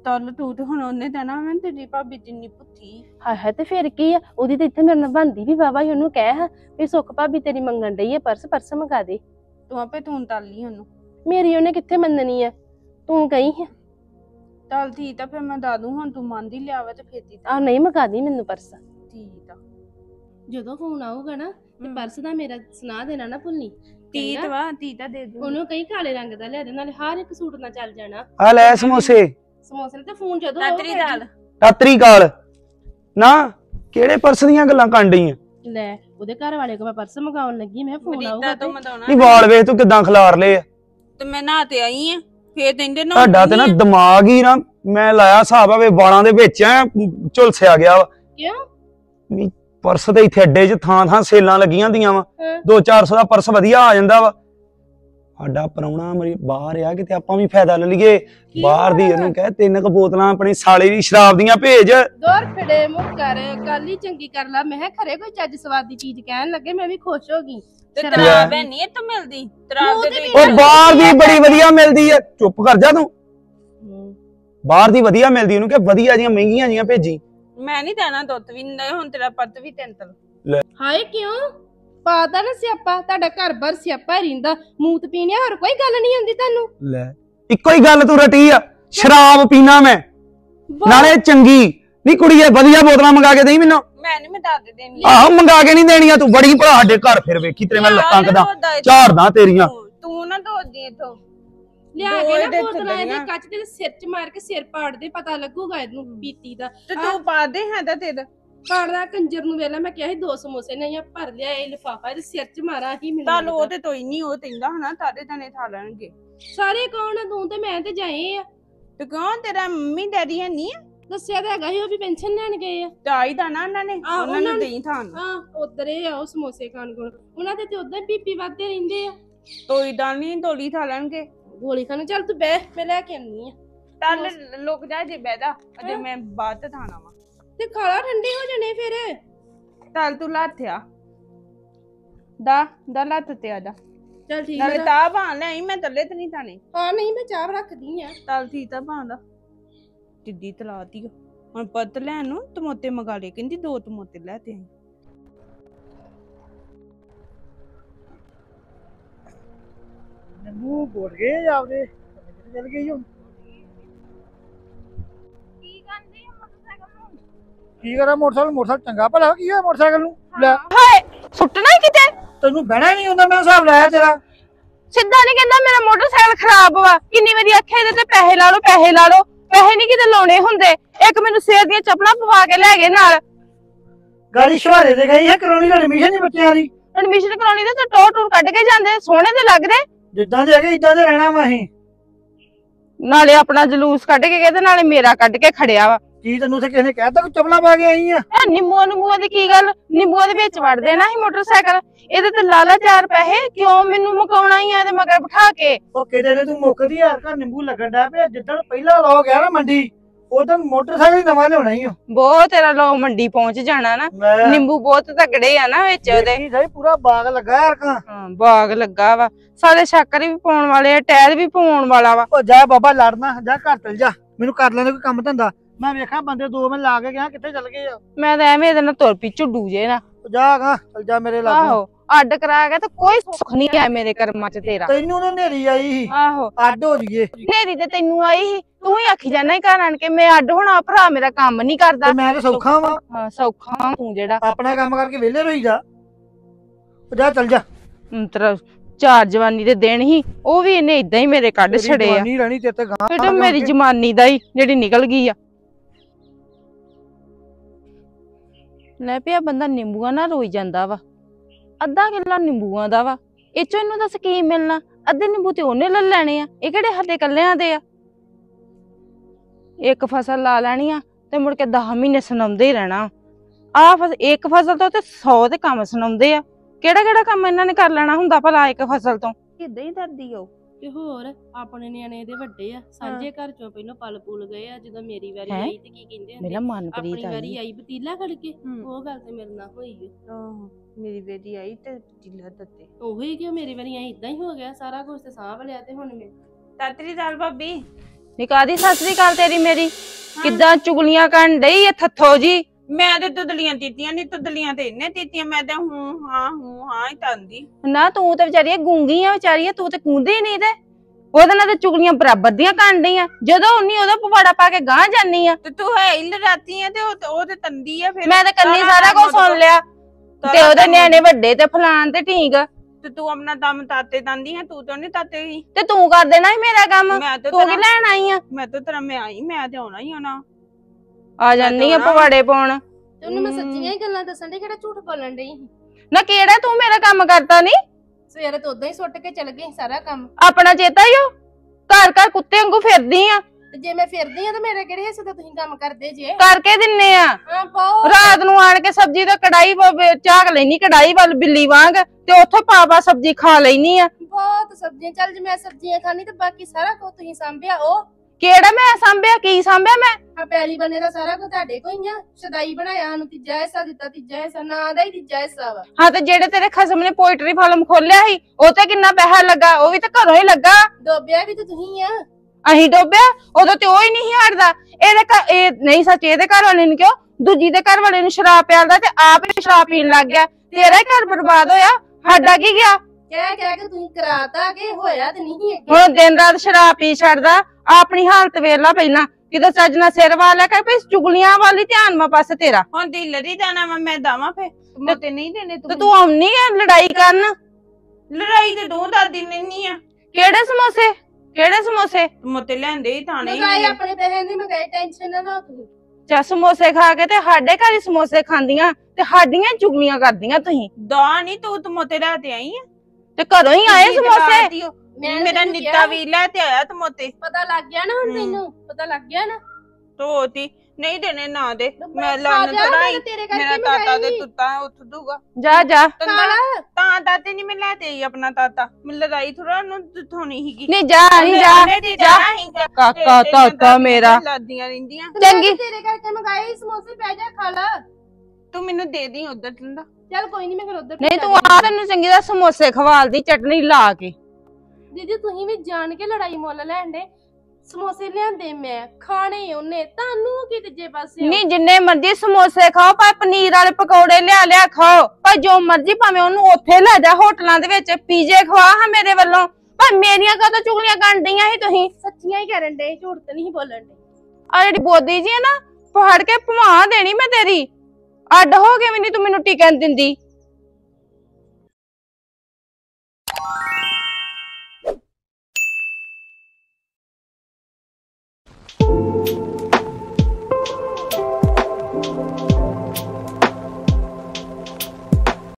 ਚੱਲ ਤੂੰ ਤੇ ਹੁਣ ਉਹਨੇ ਦੇਣਾ ਮੈਂ ਤੇਰੀ ਭਾਬੀ ਜਿੰਨੀ ਪੁੱਠੀ। ਹਾਏ ਹਾਏ ਤੇ ਫਿਰ ਕੀ ਆ, ਉਹਦੀ ਤੇ ਇੱਥੇ ਮੇਰੇ ਨਾਲ ਬਣਦੀ ਵੀ ਵਾਵਾ ਹੀ। ਉਹਨੂੰ ਕਹਿ ਹਾਂ ਵੀ ਸੁੱਖ ਭਾਬੀ ਤੇਰੀ ਮੰਗਣ ਡਈ ਆ ਪਰਸ ਮੰਗਾ ਦੇ। ਤੂੰ ਆਪੇ ਤੂੰ ਤਾਲੀ ਉਹਨੂੰ। ਮੇਰੀ ਉਹਨੇ ਕਿੱਥੇ ਮੰਨਣੀ ਆ, ਤੂੰ ਕਹੀ ਹੈ। ਚੱਲ ਠੀਕ ਆ ਫਿਰ ਮੈਂ ਦਾਦੂ ਹੁਣ ਤੂੰ ਮੰਨਦੀ ਲਿਆਵਾ ਤੇ ਫੇਤੀ ਆਹ ਨਹੀਂ ਮੰਗਾ ਦੀ ਮੈਨੂੰ ਪਰਸ। ਠੀਕ ਆ। ਜਦੋਂ ਫੋਨ ਆਊਗਾ ਨਾ ਤੇ ਪਰਸ ਦਾ ਮੇਰਾ ਸੁਣਾ ਦੇਣਾ ਨਾ ਭੁੱਲਣੀ। ਤੀਤ ਵਾ ਤੀਤਾ ਦੇ ਦੂੰ। ਉਹਨੂੰ ਕਈ ਕਾਲੇ ਰੰਗ ਦਾ ਲਿਆ ਦੇ, ਨਾਲੇ ਹਰ ਇੱਕ ਸੂਟ ਨਾਲ ਚੱਲ ਜਾਣਾ। ਆ ਲੈ ਸਮੋਸੇ। ਸਮੋਸੇ ਤੇ ਫੋਨ ਜਦੋਂ ਤਾਤਰੀ ਦਾਲ। ਸਤਿ ਕਾਲ ਨਾ ਕਿਹੜੇ ਪਰਸ ਦੀਆਂ ਗੱਲਾਂ ਕਰਨ ਡਈ ਆ? ਲੈ ਉਹਦੇ ਘਰ ਵਾਲੇ ਕੋ ਮੈਂ ਪਰਸ ਮੰਗਾਉਣ ਲੱਗੀ, ਮੈਂ ਫੋਨ ਮਰੀਦਾ ਆਊਗਾ ਤੋਂ ਤੇ ਮਦਾਉਣਾ ਨਹੀਂ ਵਾਲ ਵੇਖ ਤੂੰ ਕਿਦਾਂ ਖਿਲਾਰ ਲਏ ਆ। ਤੇ ਮੈਂ ਨਹਾ ਤੇ ਆਈ ਆ ਫੇਰ ਕਹਿੰਦੇ ਨਾ ਤੁਹਾਡਾ ਤੇ ਨਾ ਦਿਮਾਗ ਹੀ ਨਾ, ਮੈਂ ਲਾਇਆ ਹਿਸਾਬ ਆ ਵੇ ਵਾਲਾਂ ਦੇ ਵਿੱਚ ਐ ਝੁਲਸਿਆ ਗਿਆ ਵਾ। ਕਿਉਂ? ਪਰਸ ਤੇ ਇੱਥੇ ਅੱਡੇ 'ਚ ਥਾਂ ਸੇਲਾਂ ਲੱਗੀਆਂ ਹੁੰਦੀਆਂ ਵਾ। 2-400 ਦਾ ਪਰਸ ਵਧੀਆ ਆ ਜਾਂਦਾ ਵਾ। ਸਾਡਾ ਪ੍ਰਾਹੁਣਾ ਮਰੀ ਬਾਹਰ ਆ, ਕਿਤੇ ਆਪਾਂ ਵੀ ਫਾਇਦਾ ਲੈ ਲਈਏ। ਬਾਹਰ ਦੀ ਉਹਨੂੰ ਕਹਿ 3 ਕੁ ਬੋਤਲਾਂ ਆਪਣੀ ਸਾਲੇ ਦੀ ਸ਼ਰਾਬ ਦੀਆਂ ਭੇਜ। ਦੌਰ ਖੜੇ ਮੁੱਕ ਕਰ ਕੱਲ ਹੀ ਚੰਗੀ ਕਰ ਲਾ। ਮੈਂ ਖਰੇ ਕੋਈ ਚੱਜ ਸਵਾਦ ਦੀ ਚੀਜ਼ ਕਹਿਣ ਲੱਗੇ, ਮੈਂ ਵੀ ਖੁਸ਼ ਹੋ ਗਈ। ਤੇ ਤਰਾਬ ਹੈ ਨਹੀਂ ਇੱਥੋਂ ਮਿਲਦੀ ਤਰਾਬ ਦੇ ਉਹ ਬਾਹਰ ਦੀ ਬੜੀ ਵਧੀਆ ਮਿਲਦੀ ਆ। ਚੁੱਪ ਕਰ ਜਾ ਤੂੰ। ਬਾਹਰ ਦੀ ਵਧੀਆ ਮਿਲਦੀ, ਉਹਨੂੰ ਕਹਿ ਵਧੀਆ ਜੀਆਂ ਮਹਿੰਗੀਆਂ ਜੀਆਂ ਭੇਜੀ। ਮੈਂ ਨਹੀਂ ਦੇਣਾ ਦੁੱਧ ਵੀ ਨਹੀਂ, ਹੁਣ ਤੇਰਾ ਪੱਤ ਵੀ ਤੈਂਤਲ। ਹਾਏ ਕਿਉਂ ਪਾਤਾ ਨਾ ਸਿਆਪਾ, ਤੁਹਾਡਾ ਘਰ ਭਰ ਸਿਆਪਾ ਰਹਿੰਦਾ। ਮੂਤ ਪੀਣਿਆ ਹੋਰ ਕੋਈ ਗੱਲ ਨਹੀਂ ਆਉਂਦੀ ਤੁਹਾਨੂੰ? ਲੈ ਇੱਕੋ ਹੀ ਗੱਲ ਤੂੰ ਰਟੀ ਆ, ਸ਼ਰਾਬ ਪੀਣਾ ਮੈਂ ਨਾਲੇ ਚੰਗੀ ਨਹੀਂ। ਕੁੜੀਏ ਵਧੀਆ ਬੋਤਲਾਂ ਮੰਗਾ ਕੇ ਦੇਈ ਮੈਨੂੰ। ਮੈਂ ਨਹੀਂ ਮੈਂ ਦੱਸ ਦੇਣੀ। ਆਹੋ ਮੰਗਾ ਕੇ ਨਹੀਂ ਦੇਣੀਆਂ ਤੂੰ। ਬੜੀ ਭਰਾ ਸਾਡੇ ਘਰ ਫਿਰ ਵੇਖੀ ਤੇਰੇ ਮੈਂ ਲੱਤਾਂ ਕਦਾ ਝਾੜਦਾ ਤੇਰੀਆਂ। ਤੂੰ ਨਾ ਦੋਦੀ ਇਥੋਂ ਲਿਆ ਕੇ ਨਾ ਬੋਤਲਾਂ ਇਹਦੇ ਕੱਚ ਤੇ ਸਿਰ 'ਚ ਮਾਰ ਕੇ ਸਿਰ ਪਾੜ ਦੇ, ਪਤਾ ਲੱਗੂਗਾ ਇਹਨੂੰ ਪੀਤੀ ਦਾ। ਤੇ ਤੂੰ ਪਾ ਦੇ ਹੈ ਤਾਂ ਤੇਰਾ ਪਾੜਦਾ ਕੰਜਰ ਨੂੰ ਵੇਲਾ। ਮੈਂ ਕਿਹਾ ਸੀ 2 ਸਮੋਸੇ ਨਹੀਂ ਆ ਭਰ ਲਿਆ ਇਹ ਲਿਫਾਫਾ, ਇਹਦੇ ਸਿਰ 'ਚ ਮਾਰਾ ਹੀ ਮੈਨੂੰ। ਚੱਲ ਉਹ ਤੇ ਤੋਈ ਨਹੀਂ, ਉਹ ਤੈਂਦਾ ਹਨਾ ਤਾਰੇ ਤਨੇ ਖਾ ਲੈਣਗੇ ਸਾਰੇ। ਕੌਣ ਆ? ਤੂੰ ਤੇ ਮੈਂ ਤੇ ਜਾਏ ਆ। ਤੇ ਕੌਣ ਤੇਰਾ ਮੰਮੀ ਡੈਡੀ ਹੈ ਨਹੀਂ? ਦੱਸਿਆ ਤਾਂ ਹੈਗਾ ਸੀ ਉਹ ਵੀ ਪੈਨਸ਼ਨ ਲੈਣ ਗਏ ਆ। ਤਾਈ ਦਾ ਨਾ ਉਹਨਾਂ ਨੇ ਉਹਨਾਂ ਨੂੰ ਦੇਈ ਥਾਂ। ਹਾਂ ਉਧਰ ਇਹ ਆ ਉਹ ਸਮੋਸੇ ਖਾਣ ਕੋਲ। ਉਹਨਾਂ ਦੇ ਤੇ ਉਧਰ ਬੀਪੀ ਵੱਧਦੇ ਰਹਿੰਦੇ ਆ। ਤੋਈ ਦਾ ਨਹੀਂ ਦੋਲੀ ਖਾ ਲੈਣਗੇ ਗੋਲੀ ਖਾਣ। ਚੱਲ ਤੂੰ ਬਹਿ, ਮੈਂ ਲੈ ਕੇ ਆਉਂਦੀ ਆ। ਚੱਲ ਲੁਕ ਜਾ ਜੇ ਬੈਦਾ ਅਜੇ ਮੈਂ ਬਾਅਦ ਤੇ ਥਾਣਾ ਵਾ। ਤੇ ਖਾਲਾ ਠੰਡੇ ਹੋ ਜਾਣੇ ਫਿਰ। ਚੱਲ ਤੂੰ ਲੱਥਿਆ ਦਾ ਲੱਥ ਤੇ ਆ ਜਾ। ਚੱਲ ਠੀਕ ਨਾਲੇ ਹੈ। ਤਾਂ ਭਾਂ ਲੈ ਆਈ, ਮੈਂ ਤੱਲੇ ਤੇ ਨਹੀਂ ਥਾਣੇ। ਹਾਂ ਨਹੀਂ ਮੈਂ ਚਾਹ ਰੱਖਦੀ ਆ। ਚੱਲ ਠੀਕ ਆ ਭਾਂ ਦਾ ਜਿੱਦੀ ਤਲਾਤੀ ਹੁਣ ਪੱਤ ਲੈਣ ਨੂੰ ਤਮੋਤੇ ਮੰਗਾ ਲਏ। ਕਹਿੰਦੀ 2 ਤਮੋਤੇ ਲੈ ਤੇ ਆਈ। ਨੰਨੂ ਬੋਲ ਗਏ ਜਾਵਦੇ ਚੱਲ ਗਈ ਹੁਣ। ਕੀ ਕਰਾਂ ਮੋਟਰਸਾਈਕਲ ਚੰਗਾ ਭਲਾ ਕੀ ਹੋਇਆ ਮੋਟਰਸਾਈਕਲ ਨੂੰ? ਲੈ ਸੁੱਟਣਾ ਹੀ ਕਿਤੇ ਤੈਨੂੰ ਬਹਿਣਾ ਨਹੀਂ ਹੁੰਦਾ, ਮੈਂ ਹਿਸਾਬ ਲਾਇਆ ਤੇਰਾ। ਸਿੱਧਾ ਨਹੀਂ ਕਹਿੰਦਾ ਮੇਰਾ ਮੋਟਰਸਾਈਕਲ ਖਰਾਬ ਵਾ। ਕਿੰਨੀ ਵਾਰੀ ਆਖਿਆ ਇਹਦੇ ਤੇ ਪੈਸੇ ਲਾ ਲਓ ਪੈਸੇ ਲਾ ਲਓ। ਪੈਸੇ ਨਹੀਂ ਕਿਤੇ ਲਾਉਣੇ ਹੁੰਦੇ। ਇੱਕ ਮੈਨੂੰ ਸੇਰ ਦੀਆਂ ਚੱਪਲਾਂ ਪਵਾ ਕੇ ਲੈ ਗਏ ਨਾਲ। ਗਾੜੀ ਸ਼ਵਾਰੇ ਤੇ ਗਈ ਹੈ ਕਰਾਉਣੀ ਐਡਮਿਸ਼ਨ ਨਹੀਂ ਬੱਚਿਆਂ ਦੀ। ਐਡਮਿਸ਼ਨ ਕਰਾਉਣੀ ਤੇ ਟੋਰ ਟੂਰ ਕੱਢ ਕੇ ਜਾਂਦੇ, ਸੋਹਣੇ ਤੇ ਲੱਗਦੇ। ਜਿੱਦਾਂ ਦੇ ਹੈਗੇ ਇਦਾਂ ਦੇ ਰਹਿਣਾ ਵਾ ਅਸੀਂ। ਨਾਲੇ ਆਪਣਾ ਜਲੂਸ ਕੱਢ ਕੇ ਗਏ ਤੇ ਨਾਲੇ ਮੇਰਾ ਕੱਢ ਕੇ ਖੜਿਆ ਵਾ। ਕੀ ਤੈਨੂੰ ਉੱਥੇ ਕਿਸੇ ਨੇ ਕਹਿਤਾ ਕਿ ਚੱਪਲਾਂ ਪਾ ਕੇ ਆਈ ਆ? ਇਹ ਨਿੰਬੂਆਂ ਦੀ ਕੀ ਗੱਲ? ਨਿੰਬੂਆਂ ਦੇ ਵਿੱਚ ਵੜ ਦੇਣਾ ਸੀ ਮੋਟਰਸਾਈਕਲ। ਇਹਦੇ ਤੇ ਲਾਲਾ 4 ਪੈਸੇ ਕਿਉਂ ਮੈਨੂੰ ਮੁਕਾਉਣਾ ਹੀ ਆ ਇਹਦੇ ਮਗਰ ਬਿਠਾ ਕੇ? ਉਹ ਕਿਤੇ ਨੇ ਤੂੰ ਮੁੱਕਦੀ ਯਾਰ ਘਰ ਨਿੰਬੂ ਲੱਗਣ ਡਿਆ ਪਿਆ। ਜਿੱਦਣ ਪਹਿਲਾ ਲੋਕ ਗਿਆ ਨਾ ਮੰਡੀ ਉਦੋਂ ਮੋਟਰਸਾਈਕਲ ਹੀ ਨਵਾਂ ਲਿਆਉਣਾ ਹੀ। ਬਹੁਤ ਤੇਰਾ ਲੋ ਮੰਡੀ ਪਹੁੰਚ ਜਾਣਾ ਨਾ। ਨਿੰਬੂ ਬਹੁਤ ਤਗੜੇ ਆ ਨਾ ਵਿੱਚ ਉਹਦੇ। ਸਹੀ ਪੂਰਾ ਬਾਗ ਲੱਗਾ ਯਾਰ ਕਾ। ਹਾਂ ਬਾਗ ਲੱਗਾ ਵਾ। ਸਾਰੇ ਸ਼ੱਕਰ ਵੀ ਪਾਉਣ ਵਾਲੇ ਆ, ਟਾਇਰ ਵੀ ਪਾਉਣ ਵਾਲਾ ਵਾ। ਉਹ ਜਾ ਬਾਬਾ ਲੜਨਾ, ਜਾ ਘਰ ਚਲ ਜਾ। ਮੈਨੂੰ ਕਰ ਲੈਣੇ ਕੋਈ ਕੰਮ ਧੰਦਾ। ਮੈਂ ਵੇਖਾਂ ਬੰਦੇ 2 ਮਿੰਟ ਲਾ ਕੇ ਗਿਆ ਕਿੱਥੇ ਚਲ ਗਏ ਆ। ਮੈਂ ਤਾਂ ਐਵੇਂ ਇਹਦੇ ਨਾਲ ਤੁਰ ਪੀ ਝੁੱਡੂ ਜੇ ਨਾ। ਜਾ ਗਾ ਚਲ ਜਾ ਮੇਰੇ ਲਾਗੋਂ। ਆਹੋ ਅੱਡ ਕਰਾ ਗਿਆ ਤਾਂ ਕੋਈ ਸੁੱਖ ਨਹੀਂ ਆਇਆ ਮੇਰੇ ਕਰਮਾਂ ਚ ਤੇਰਾ। ਤੈਨੂੰ ਤਾਂ ਨੇਰੀ ਆਈ ਸੀ ਆਹੋ ਅੱਡ ਹੋ ਜੀਏ। ਨੇਰੀ ਤੇ ਤੈਨੂੰ ਆਈ ਸੀ, ਤੂੰ ਹੀ ਆਖੀ ਜਾਣਾ ਹੀ ਘਰ ਆਣ ਕੇ ਮੈਂ ਅੱਡ ਹੋਣਾ। ਭਰਾ ਮੇਰਾ ਕੰਮ ਨਹੀਂ ਕਰਦਾ। ਤੇ ਮੈਂ ਤਾਂ ਸੌਖਾ ਵਾਂ, ਹਾਂ ਸੌਖਾ ਤੂੰ ਜਿਹੜਾ ਆਪਣਾ ਕੰਮ ਕਰਕੇ ਵਿਹਲੇ ਰਹੀ ਜਾ। ਜਾ ਚਲ ਜਾ। ਤੇਰਾ 4 ਜਵਾਨੀ ਦੇ ਦਿਨ ਹੀ ਉਹ ਵੀ ਇਹਨੇ ਇਦਾਂ ਹੀ ਮੇਰੇ ਕੱਢ ਛੜੇ ਆ। ਜਵਾਨੀ ਰਹਿਣੀ ਤੇਰੇ ਤੇ ਗਾਂ। ਫਿਰ ਮੇਰੀ ਜਮਾਨੀ ਦਾ ਹੀ ਜਿਹੜੀ ਨਿਕਲ ਗਈ ਆ। ਲੈ ਪਿਆ ਬੰਦਾ ਨਿੰਬੂਆਂ ਨਾਲ ਰੋਈ ਜਾਂਦਾ ਵਾ। ਅੱਧਾ ਕਿੱਲਾ ਨਿੰਬੂਆਂ ਦਾ ਵਾ। ਇਹ ਚੋਂ ਇਹਨੂੰ ਦੱਸ ਕੀ ਮਿਲਣਾ? ਅੱਧੇ ਨਿੰਬੂ ਤੇ ਉਹਨੇ ਲੈ ਲੈਣੇ ਆ। ਇਹ ਕਿਹੜੇ ਹੱਥੇ ਕੱਲਿਆਂ ਦੇ ਆ? ਇੱਕ ਫਸਲ ਲਾ ਲੈਣੀ ਆ ਤੇ ਮੁੜ ਕੇ 10 ਮਹੀਨੇ ਸੁਣਾਉਂਦੇ ਹੀ ਰਹਿਣਾ। ਇੱਕ ਫਸਲ ਤੋਂ ਤੇ 100 ਤੇ ਕੰਮ ਸੁਣਾਉਂਦੇ ਆ। ਕਿਹੜਾ ਕੰਮ ਇਹਨਾਂ ਨੇ ਕਰ ਲੈਣਾ ਹੁੰਦਾ ਭਲਾ ਇੱਕ ਫਸਲ ਤੋਂ? ਕਿੱਦਾਂ ਹੀ ਕਰਦੀ ਆ ਉਹ। ਤੇ ਹੋਰ ਆਪਣੇ ਨਿਆਣੇ ਇਹਦੇ ਵੱਡੇ ਆ। ਸਾਂਝੇ ਘਰ ਚੋਂ ਪਹਿਲਾਂ ਪਲ ਪੂਲ ਗਏ ਆ। ਜਦੋਂ ਮੇਰੀ ਵਾਰੀ ਹੈਂ? ਆਈ ਤੇ ਕੀ ਕਹਿੰਦੇ ਹੁੰਦੇ, ਮੇਰਾ ਮਨਪ੍ਰੀਤ ਆਪਣੀ ਵਾਰੀ ਆਈ ਆਈ ਪਤੀਲਾ ਖੜ ਕੇ। ਉਹ ਗੱਲ ਤੇ ਮੇਰੇ ਨਾਲ ਹੋਈ ਆ। ਆਹੋ ਮੇਰੀ ਬੇਟੀ ਆਈ ਤੇ ਜਿੱਲਾ ਦਿੱਤੇ। ਉਹੀ ਕਿ ਮੇਰੀ ਵਾਰੀ ਆਈ ਇਦਾਂ ਹੀ ਹੋ ਗਿਆ। ਸਾਰਾ ਕੁਝ ਤੇ ਸਾਂਭ ਲਿਆ ਤੇ ਹੁਣ ਮੈਂ ਤਾਤਰੀ ਦਾਲ ਭਾਬੀ ਨਿਕਾਦੀ ਸਤਿ ਸ੍ਰੀ ਅਕਾਲ ਤੇਰੀ ਮੇਰੀ ਕਿੱਦਾਂ ਚੁਗਲੀਆਂ ਕਰਨ ਡਈ ਐ ਥੱਥੋ ਜੀ। ਮੈਂ ਤੇ ਤੁਦਲੀਆਂ ਦਿੱਤੀਆਂ ਨਹੀਂ, ਤੁਦਲੀਆਂ ਤੇ ਇਹਨੇ ਦਿੱਤੀਆਂ, ਮੈਂ ਤੇ ਹੂੰ ਹਾਂ ਹੀ ਤਾਂਦੀ। ਨਾ ਤੂੰ ਤੇ ਵਿਚਾਰੀ ਗੂੰਗੀ ਆ ਵਿਚਾਰੀ, ਤੂੰ ਤੇ ਕੂੰਦੀ ਨਹੀਂ ਤੇ ਉਹਦੇ ਨਾਲ ਤੇ ਚੁਗਲੀਆਂ ਬਰਾਬਰ ਦੀਆਂ ਕਰਨ ਡਈ ਆ। ਜਦੋਂ ਉਨੀ ਉਹਦਾ ਪਵਾੜਾ ਪਾ ਕੇ ਗਾਂ ਜਾਨੀ ਆ ਤੇ ਤੂੰ ਹੈ ਹੀ ਲੜਾਤੀ ਆ ਤੇ ਉਹ ਤੇ ਤੰਦੀ ਆ। ਫਿਰ ਮੈਂ ਤੇ ਕੰਨੀ ਸਾਰਾ ਕੁਝ ਸੁਣ ਲਿਆ ਤੇ ਉਹਦੇ ਨਿਆਣੇ ਵੱਡੇ ਤੇ ਫਲਾਣ ਤੇ ਠੀਕ ਤੇ ਤੂੰ ਆਪਣਾ ਦਮ ਤਾਤੇ ਦੰਦੀ ਹੈ, ਤੂੰ ਤਾਂ ਨਹੀਂ ਤਾਤੇ ਗਈ। ਤੇ ਤੂੰ ਕਰ ਦੇਣਾ ਸੀ ਮੇਰਾ ਕੰਮ, ਤੂੰ ਕੀ ਲੈਣ ਆਈ ਆ? ਮੈਂ ਤਾਂ ਤੇਰਾ ਮੈਂ ਆਈ, ਮੈਂ ਤੇ ਆਉਣਾ ਹੀ ਆਉਣਾ। ਆ ਜਾਨੀ ਆ ਪਵਾੜੇ ਪਾਉਣ। ਤੇ ਉਹਨੂੰ ਮੈਂ ਸੱਚੀਆਂ ਹੀ ਗੱਲਾਂ ਦੱਸਣ ਦੀ, ਕਿਹੜਾ ਝੂਠ ਬੋਲਣ ਡਈ ਸੀ। ਨਾ ਕਿਹੜਾ ਤੂੰ ਮੇਰਾ ਕੰਮ ਕਰਤਾ ਨਹੀਂ? ਸਵੇਰੇ ਤਾਂ ਉਦਾਂ ਹੀ ਸੁੱਟ ਕੇ ਚਲ ਗਈ ਸਾਰਾ ਕੰਮ। ਆਪਣਾ ਚੇਤਾ ਹੀ ਹੋ, ਘਰ ਘਰ ਕੁੱਤੇ ਵਾਂਗੂ ਫਿਰਦੀ ਆ। ਤੇ ਜੇ ਮੈਂ ਫਿਰਦੀ ਆ ਤਾਂ ਮੇਰੇ ਕਿਹੜੇ ਹਿੱਸੇ ਤੇ ਤੁਸੀਂ ਕੰਮ ਕਰਦੇ ਜੇ? ਕਰਕੇ ਦਿੰਨੇ ਆ। ਹਾਂ ਪਾਓ। ਰਾਤ ਨੂੰ ਆਣ ਕੇ ਸਬਜ਼ੀ ਦਾ ਕੜਾਈ ਝਾਕ ਲੈਣੀ, ਕੜਾਈ ਵੱਲ ਬਿੱਲੀ ਵਾਂਗ, ਤੇ ਉੱਥੋਂ ਪਾ ਸਬਜ਼ੀ ਖਾ ਲੈਣੀ ਆ। ਬਹੁਤ ਸਬਜ਼ੀਆਂ ਚੱਲ, ਜੇ ਮੈਂ ਸਬਜ਼ੀਆਂ ਖਾਣੀ ਤੇ ਬਾਕੀ ਸਾਰਾ ਕੁਝ ਤੁਸੀਂ ਸਾਂਭਿਆ। ਉਹ ਕਿਹੜਾ ਮੈਂ ਸਾਂਭਿਆ? ਕੀ ਸਾਂਭਿਆ ਮੈਂ? ਆ ਪੈਲੀ ਬੰਨੇ ਦਾ ਸਾਰਾ ਕੁਝ ਤੁਹਾਡੇ ਕੋਲ ਹੀ ਆ। ਸਦਾਈ ਬਣਾਇਆ, ਸਾਨੂੰ ਤੀਜਾ ਹਿੱਸਾ ਦਿੱਤਾ, ਤੀਜਾ ਹਿੱਸਾ ਨਾ ਦਾ ਹੀ ਤੀਜਾ ਹਿੱਸਾ ਵਾ। ਹਾਂ ਤੇ ਜਿਹੜੇ ਤੇਰੇ ਖਸਮ ਨੇ ਪੋਇਟਰੀ ਫਾਰਮ ਖੋਲਿਆ ਸੀ, ਉਹ ਤੇ ਕਿੰਨਾ ਪੈਸਾ ਲੱਗਾ? ਉਹ ਵੀ ਤਾਂ ਘਰੋਂ ਹੀ ਲੱਗਾ। ਡੋਬਿਆ ਵੀ ਤੇ ਤੁਸੀਂ ਆ। ਅਹੀਂ ਡੋਬਿਆ ਉਦੋਂ ਤੇ ਉਹ ਹੀ ਨਹੀਂ ਹਟਦਾ। ਇਹ ਨਹੀਂ ਸੱਚ, ਇਹਦੇ ਘਰ ਵਾਲੇ ਨੂੰ ਕਿਉਂ, ਦੂਜੀ ਦੇ ਘਰ ਵਾਲੇ ਨੂੰ ਸ਼ਰਾਬ ਪਿਆਲਦਾ ਤੇ ਆਪ ਹੀ ਸ਼ਰਾਬ ਪੀਣ ਲੱਗ ਗਿਆ। ਤੇਰਾ ਹੀ ਘਰ ਬਰਬਾਦ ਹੋਇਆ, ਸਾਡਾ ਕੀ ਗਿਆ? ਕਹਿ ਕੇ ਤੁਸੀਂ ਕਰਾਤਾ ਕਿ ਹੋਇਆ ਤੇ ਨਹੀਂ ਅੱਗੇ। ਹੁਣ ਦਿਨ ਰਾਤ ਸ਼ਰਾਬ ਪੀ ਛੱਡਦਾ। ਆਪਣੀ ਹਾਲਤ ਵੇਖ ਲਾ ਪਹਿਲਾਂ, ਕਿਤੇ ਸੱਜਣਾ ਸਿਰ ਵਾਲਾ ਕਰ ਪਈ, ਚੁਗਲੀਆਂ ਵਾਲੀ ਧਿਆਨ ਮਾ ਪਾਸ ਤੇਰਾ। ਹੁਣ ਦੀ ਲੜੀ ਜਾਣਾ ਮੈਂ ਦਾਵਾਂ ਫੇ ਤੇ ਨਹੀਂ ਦੇਣੇ ਤੇ ਤੂੰ ਆਉਣੀ ਆ ਲੜਾਈ ਕਰਨ? ਲੜਾਈ ਤੇ ਦੋ ਦਾਦੀ ਨਹੀਂ ਆ। ਕਿਹੜੇ ਸਮੋਸੇ? ਕਿਹੜੇ ਸਮੋਸੇ? ਮੋਤੇ ਲੈਂਦੇ ਹੀ ਥਾਣੇ ਮਗਾਈ ਆਪਣੇ ਪੈਸੇ ਨਹੀਂ ਮਗਾਈ, ਟੈਨਸ਼ਨ ਨਾ ਲਓ ਤੁਸੀਂ। ਚਾ ਸਮੋਸੇ ਖਾ ਕੇ ਤੇ ਸਾਡੇ ਘਰ ਹੀ ਸਮੋਸੇ ਖਾਂਦੀਆਂ ਤੇ ਸਾਡੀਆਂ ਚੁਗਲੀਆਂ ਕਰਦੀਆਂ ਤੁਸੀਂ। ਦਾ ਨਹੀਂ ਤੂੰ ਮੋਤੇ ਲੈ ਤੇ ਆਈ ਆ ਤੇ ਘਰੋਂ ਹੀ ਆਏ ਸਮੋਸੇ। ਮੇਰਾ ਨਿੱਤਾ ਵੀ ਲੈ ਤੇ ਆਇਆ ਤਮੋਤੇ। ਪਤਾ ਲੱਗ ਗਿਆ ਨਾ ਹੁਣ ਤੈਨੂੰ? ਪਤਾ ਲੱਗ ਗਿਆ ਨਾ? ਤੋਤੀ ਨਹੀਂ ਦੇਣੇ ਨਾ ਦੇ, ਮੈਂ ਲਾਣ ਤੜਾਈ। ਮੇਰਾ ਤਾਤਾ ਦੇ ਤੁੱਤਾ ਉੱਠ ਦੂਗਾ। ਜਾ ਜਾ ਤਾਂ ਤਾਤੇ ਨਹੀਂ ਮੈਂ ਲੈ ਤੇ ਆਈ ਆਪਣਾ ਤਾਤਾ। ਮੈਂ ਲੜਾਈ ਥੋੜਾ ਨੂੰ ਥੋਣੀ ਹੀਗੀ। ਨਹੀਂ ਜਾ ਨਹੀਂ ਜਾ ਕਾਕਾ ਤਾਤਾ ਮੇਰਾ ਲਾਦੀਆਂ ਰਹਿੰਦੀਆਂ। ਚੰਗੀ ਤੇਰੇ ਕਰਕੇ ਮਗਾਏ ਸਮੋਸੇ, ਪੈ ਜਾ ਖਾ ਲਾ। ਤੂੰ ਮੈਨੂੰ ਦੇ ਦੀ ਉਧਰ ਠੰਡਾ। ਚੱਲ ਕੋਈ ਨਹੀਂ, ਮੈਂ ਫਿਰ ਉਧਰ ਨਹੀਂ ਤੂੰ ਆ ਤੈਨੂੰ ਚੰਗੀ ਦਾ ਸਮੋਸੇ ਖਵਾਲਦੀ ਚਟਨੀ ਲਾ ਕੇ। ਦੀਦੀ ਤੁਸੀਂ ਵੀ ਜਾਣ ਕੇ ਲੜਾਈ ਮੁੱਲ ਲੈਣ ਦੇ। ਸਮੋਸੇ ਲਿਆਂਦੇ ਮੈਂ, ਖਾਣੇ ਉਹਨੇ, ਤੁਹਾਨੂੰ ਕੀ ਤੀਜੇ ਪਾਸੇ? ਨਹੀਂ ਜਿੰਨੇ ਮਰਜੀ ਸਮੋਸੇ ਖਾਓ, ਭਾਵੇਂ ਪਨੀਰ ਵਾਲੇ ਪਕੌੜੇ ਲਿਆ ਖਾਓ, ਭਾਵੇਂ ਜੋ ਮਰਜੀ, ਭਾਵੇਂ ਉਹਨੂੰ ਉੱਥੇ ਲੈ ਜਾ ਹੋਟਲਾਂ ਦੇ ਵਿੱਚ ਪੀਜੇ ਖਵਾ ਹਾਂ ਮੇਰੇ ਵੱਲੋਂ। ਪਰ ਮੇਰੀਆਂ ਕਦੋਂ ਚੁਗਲੀਆਂ ਕਰਨ ਡਈਆਂ ਸੀ ਤੁਸੀਂ? ਸੱਚੀਆਂ ਹੀ ਕਰਨ ਦੇ, ਝੂਠ ਤੇ ਨਹੀਂ ਬੋਲਣ ਦੇ। ਆ ਜਿਹੜੀ ਬੋਦੀ ਜੀ ਹੈ ਨਾ, ਫੜ ਕੇ ਭਵਾ ਦੇਣੀ ਮੈਂ ਤੇਰੀ। ਅੱਡ ਹੋ ਕੇ ਵੀ ਨਹੀਂ ਤੂੰ ਮੈਨੂੰ ਟਿਕਣ ਦਿੰਦੀ।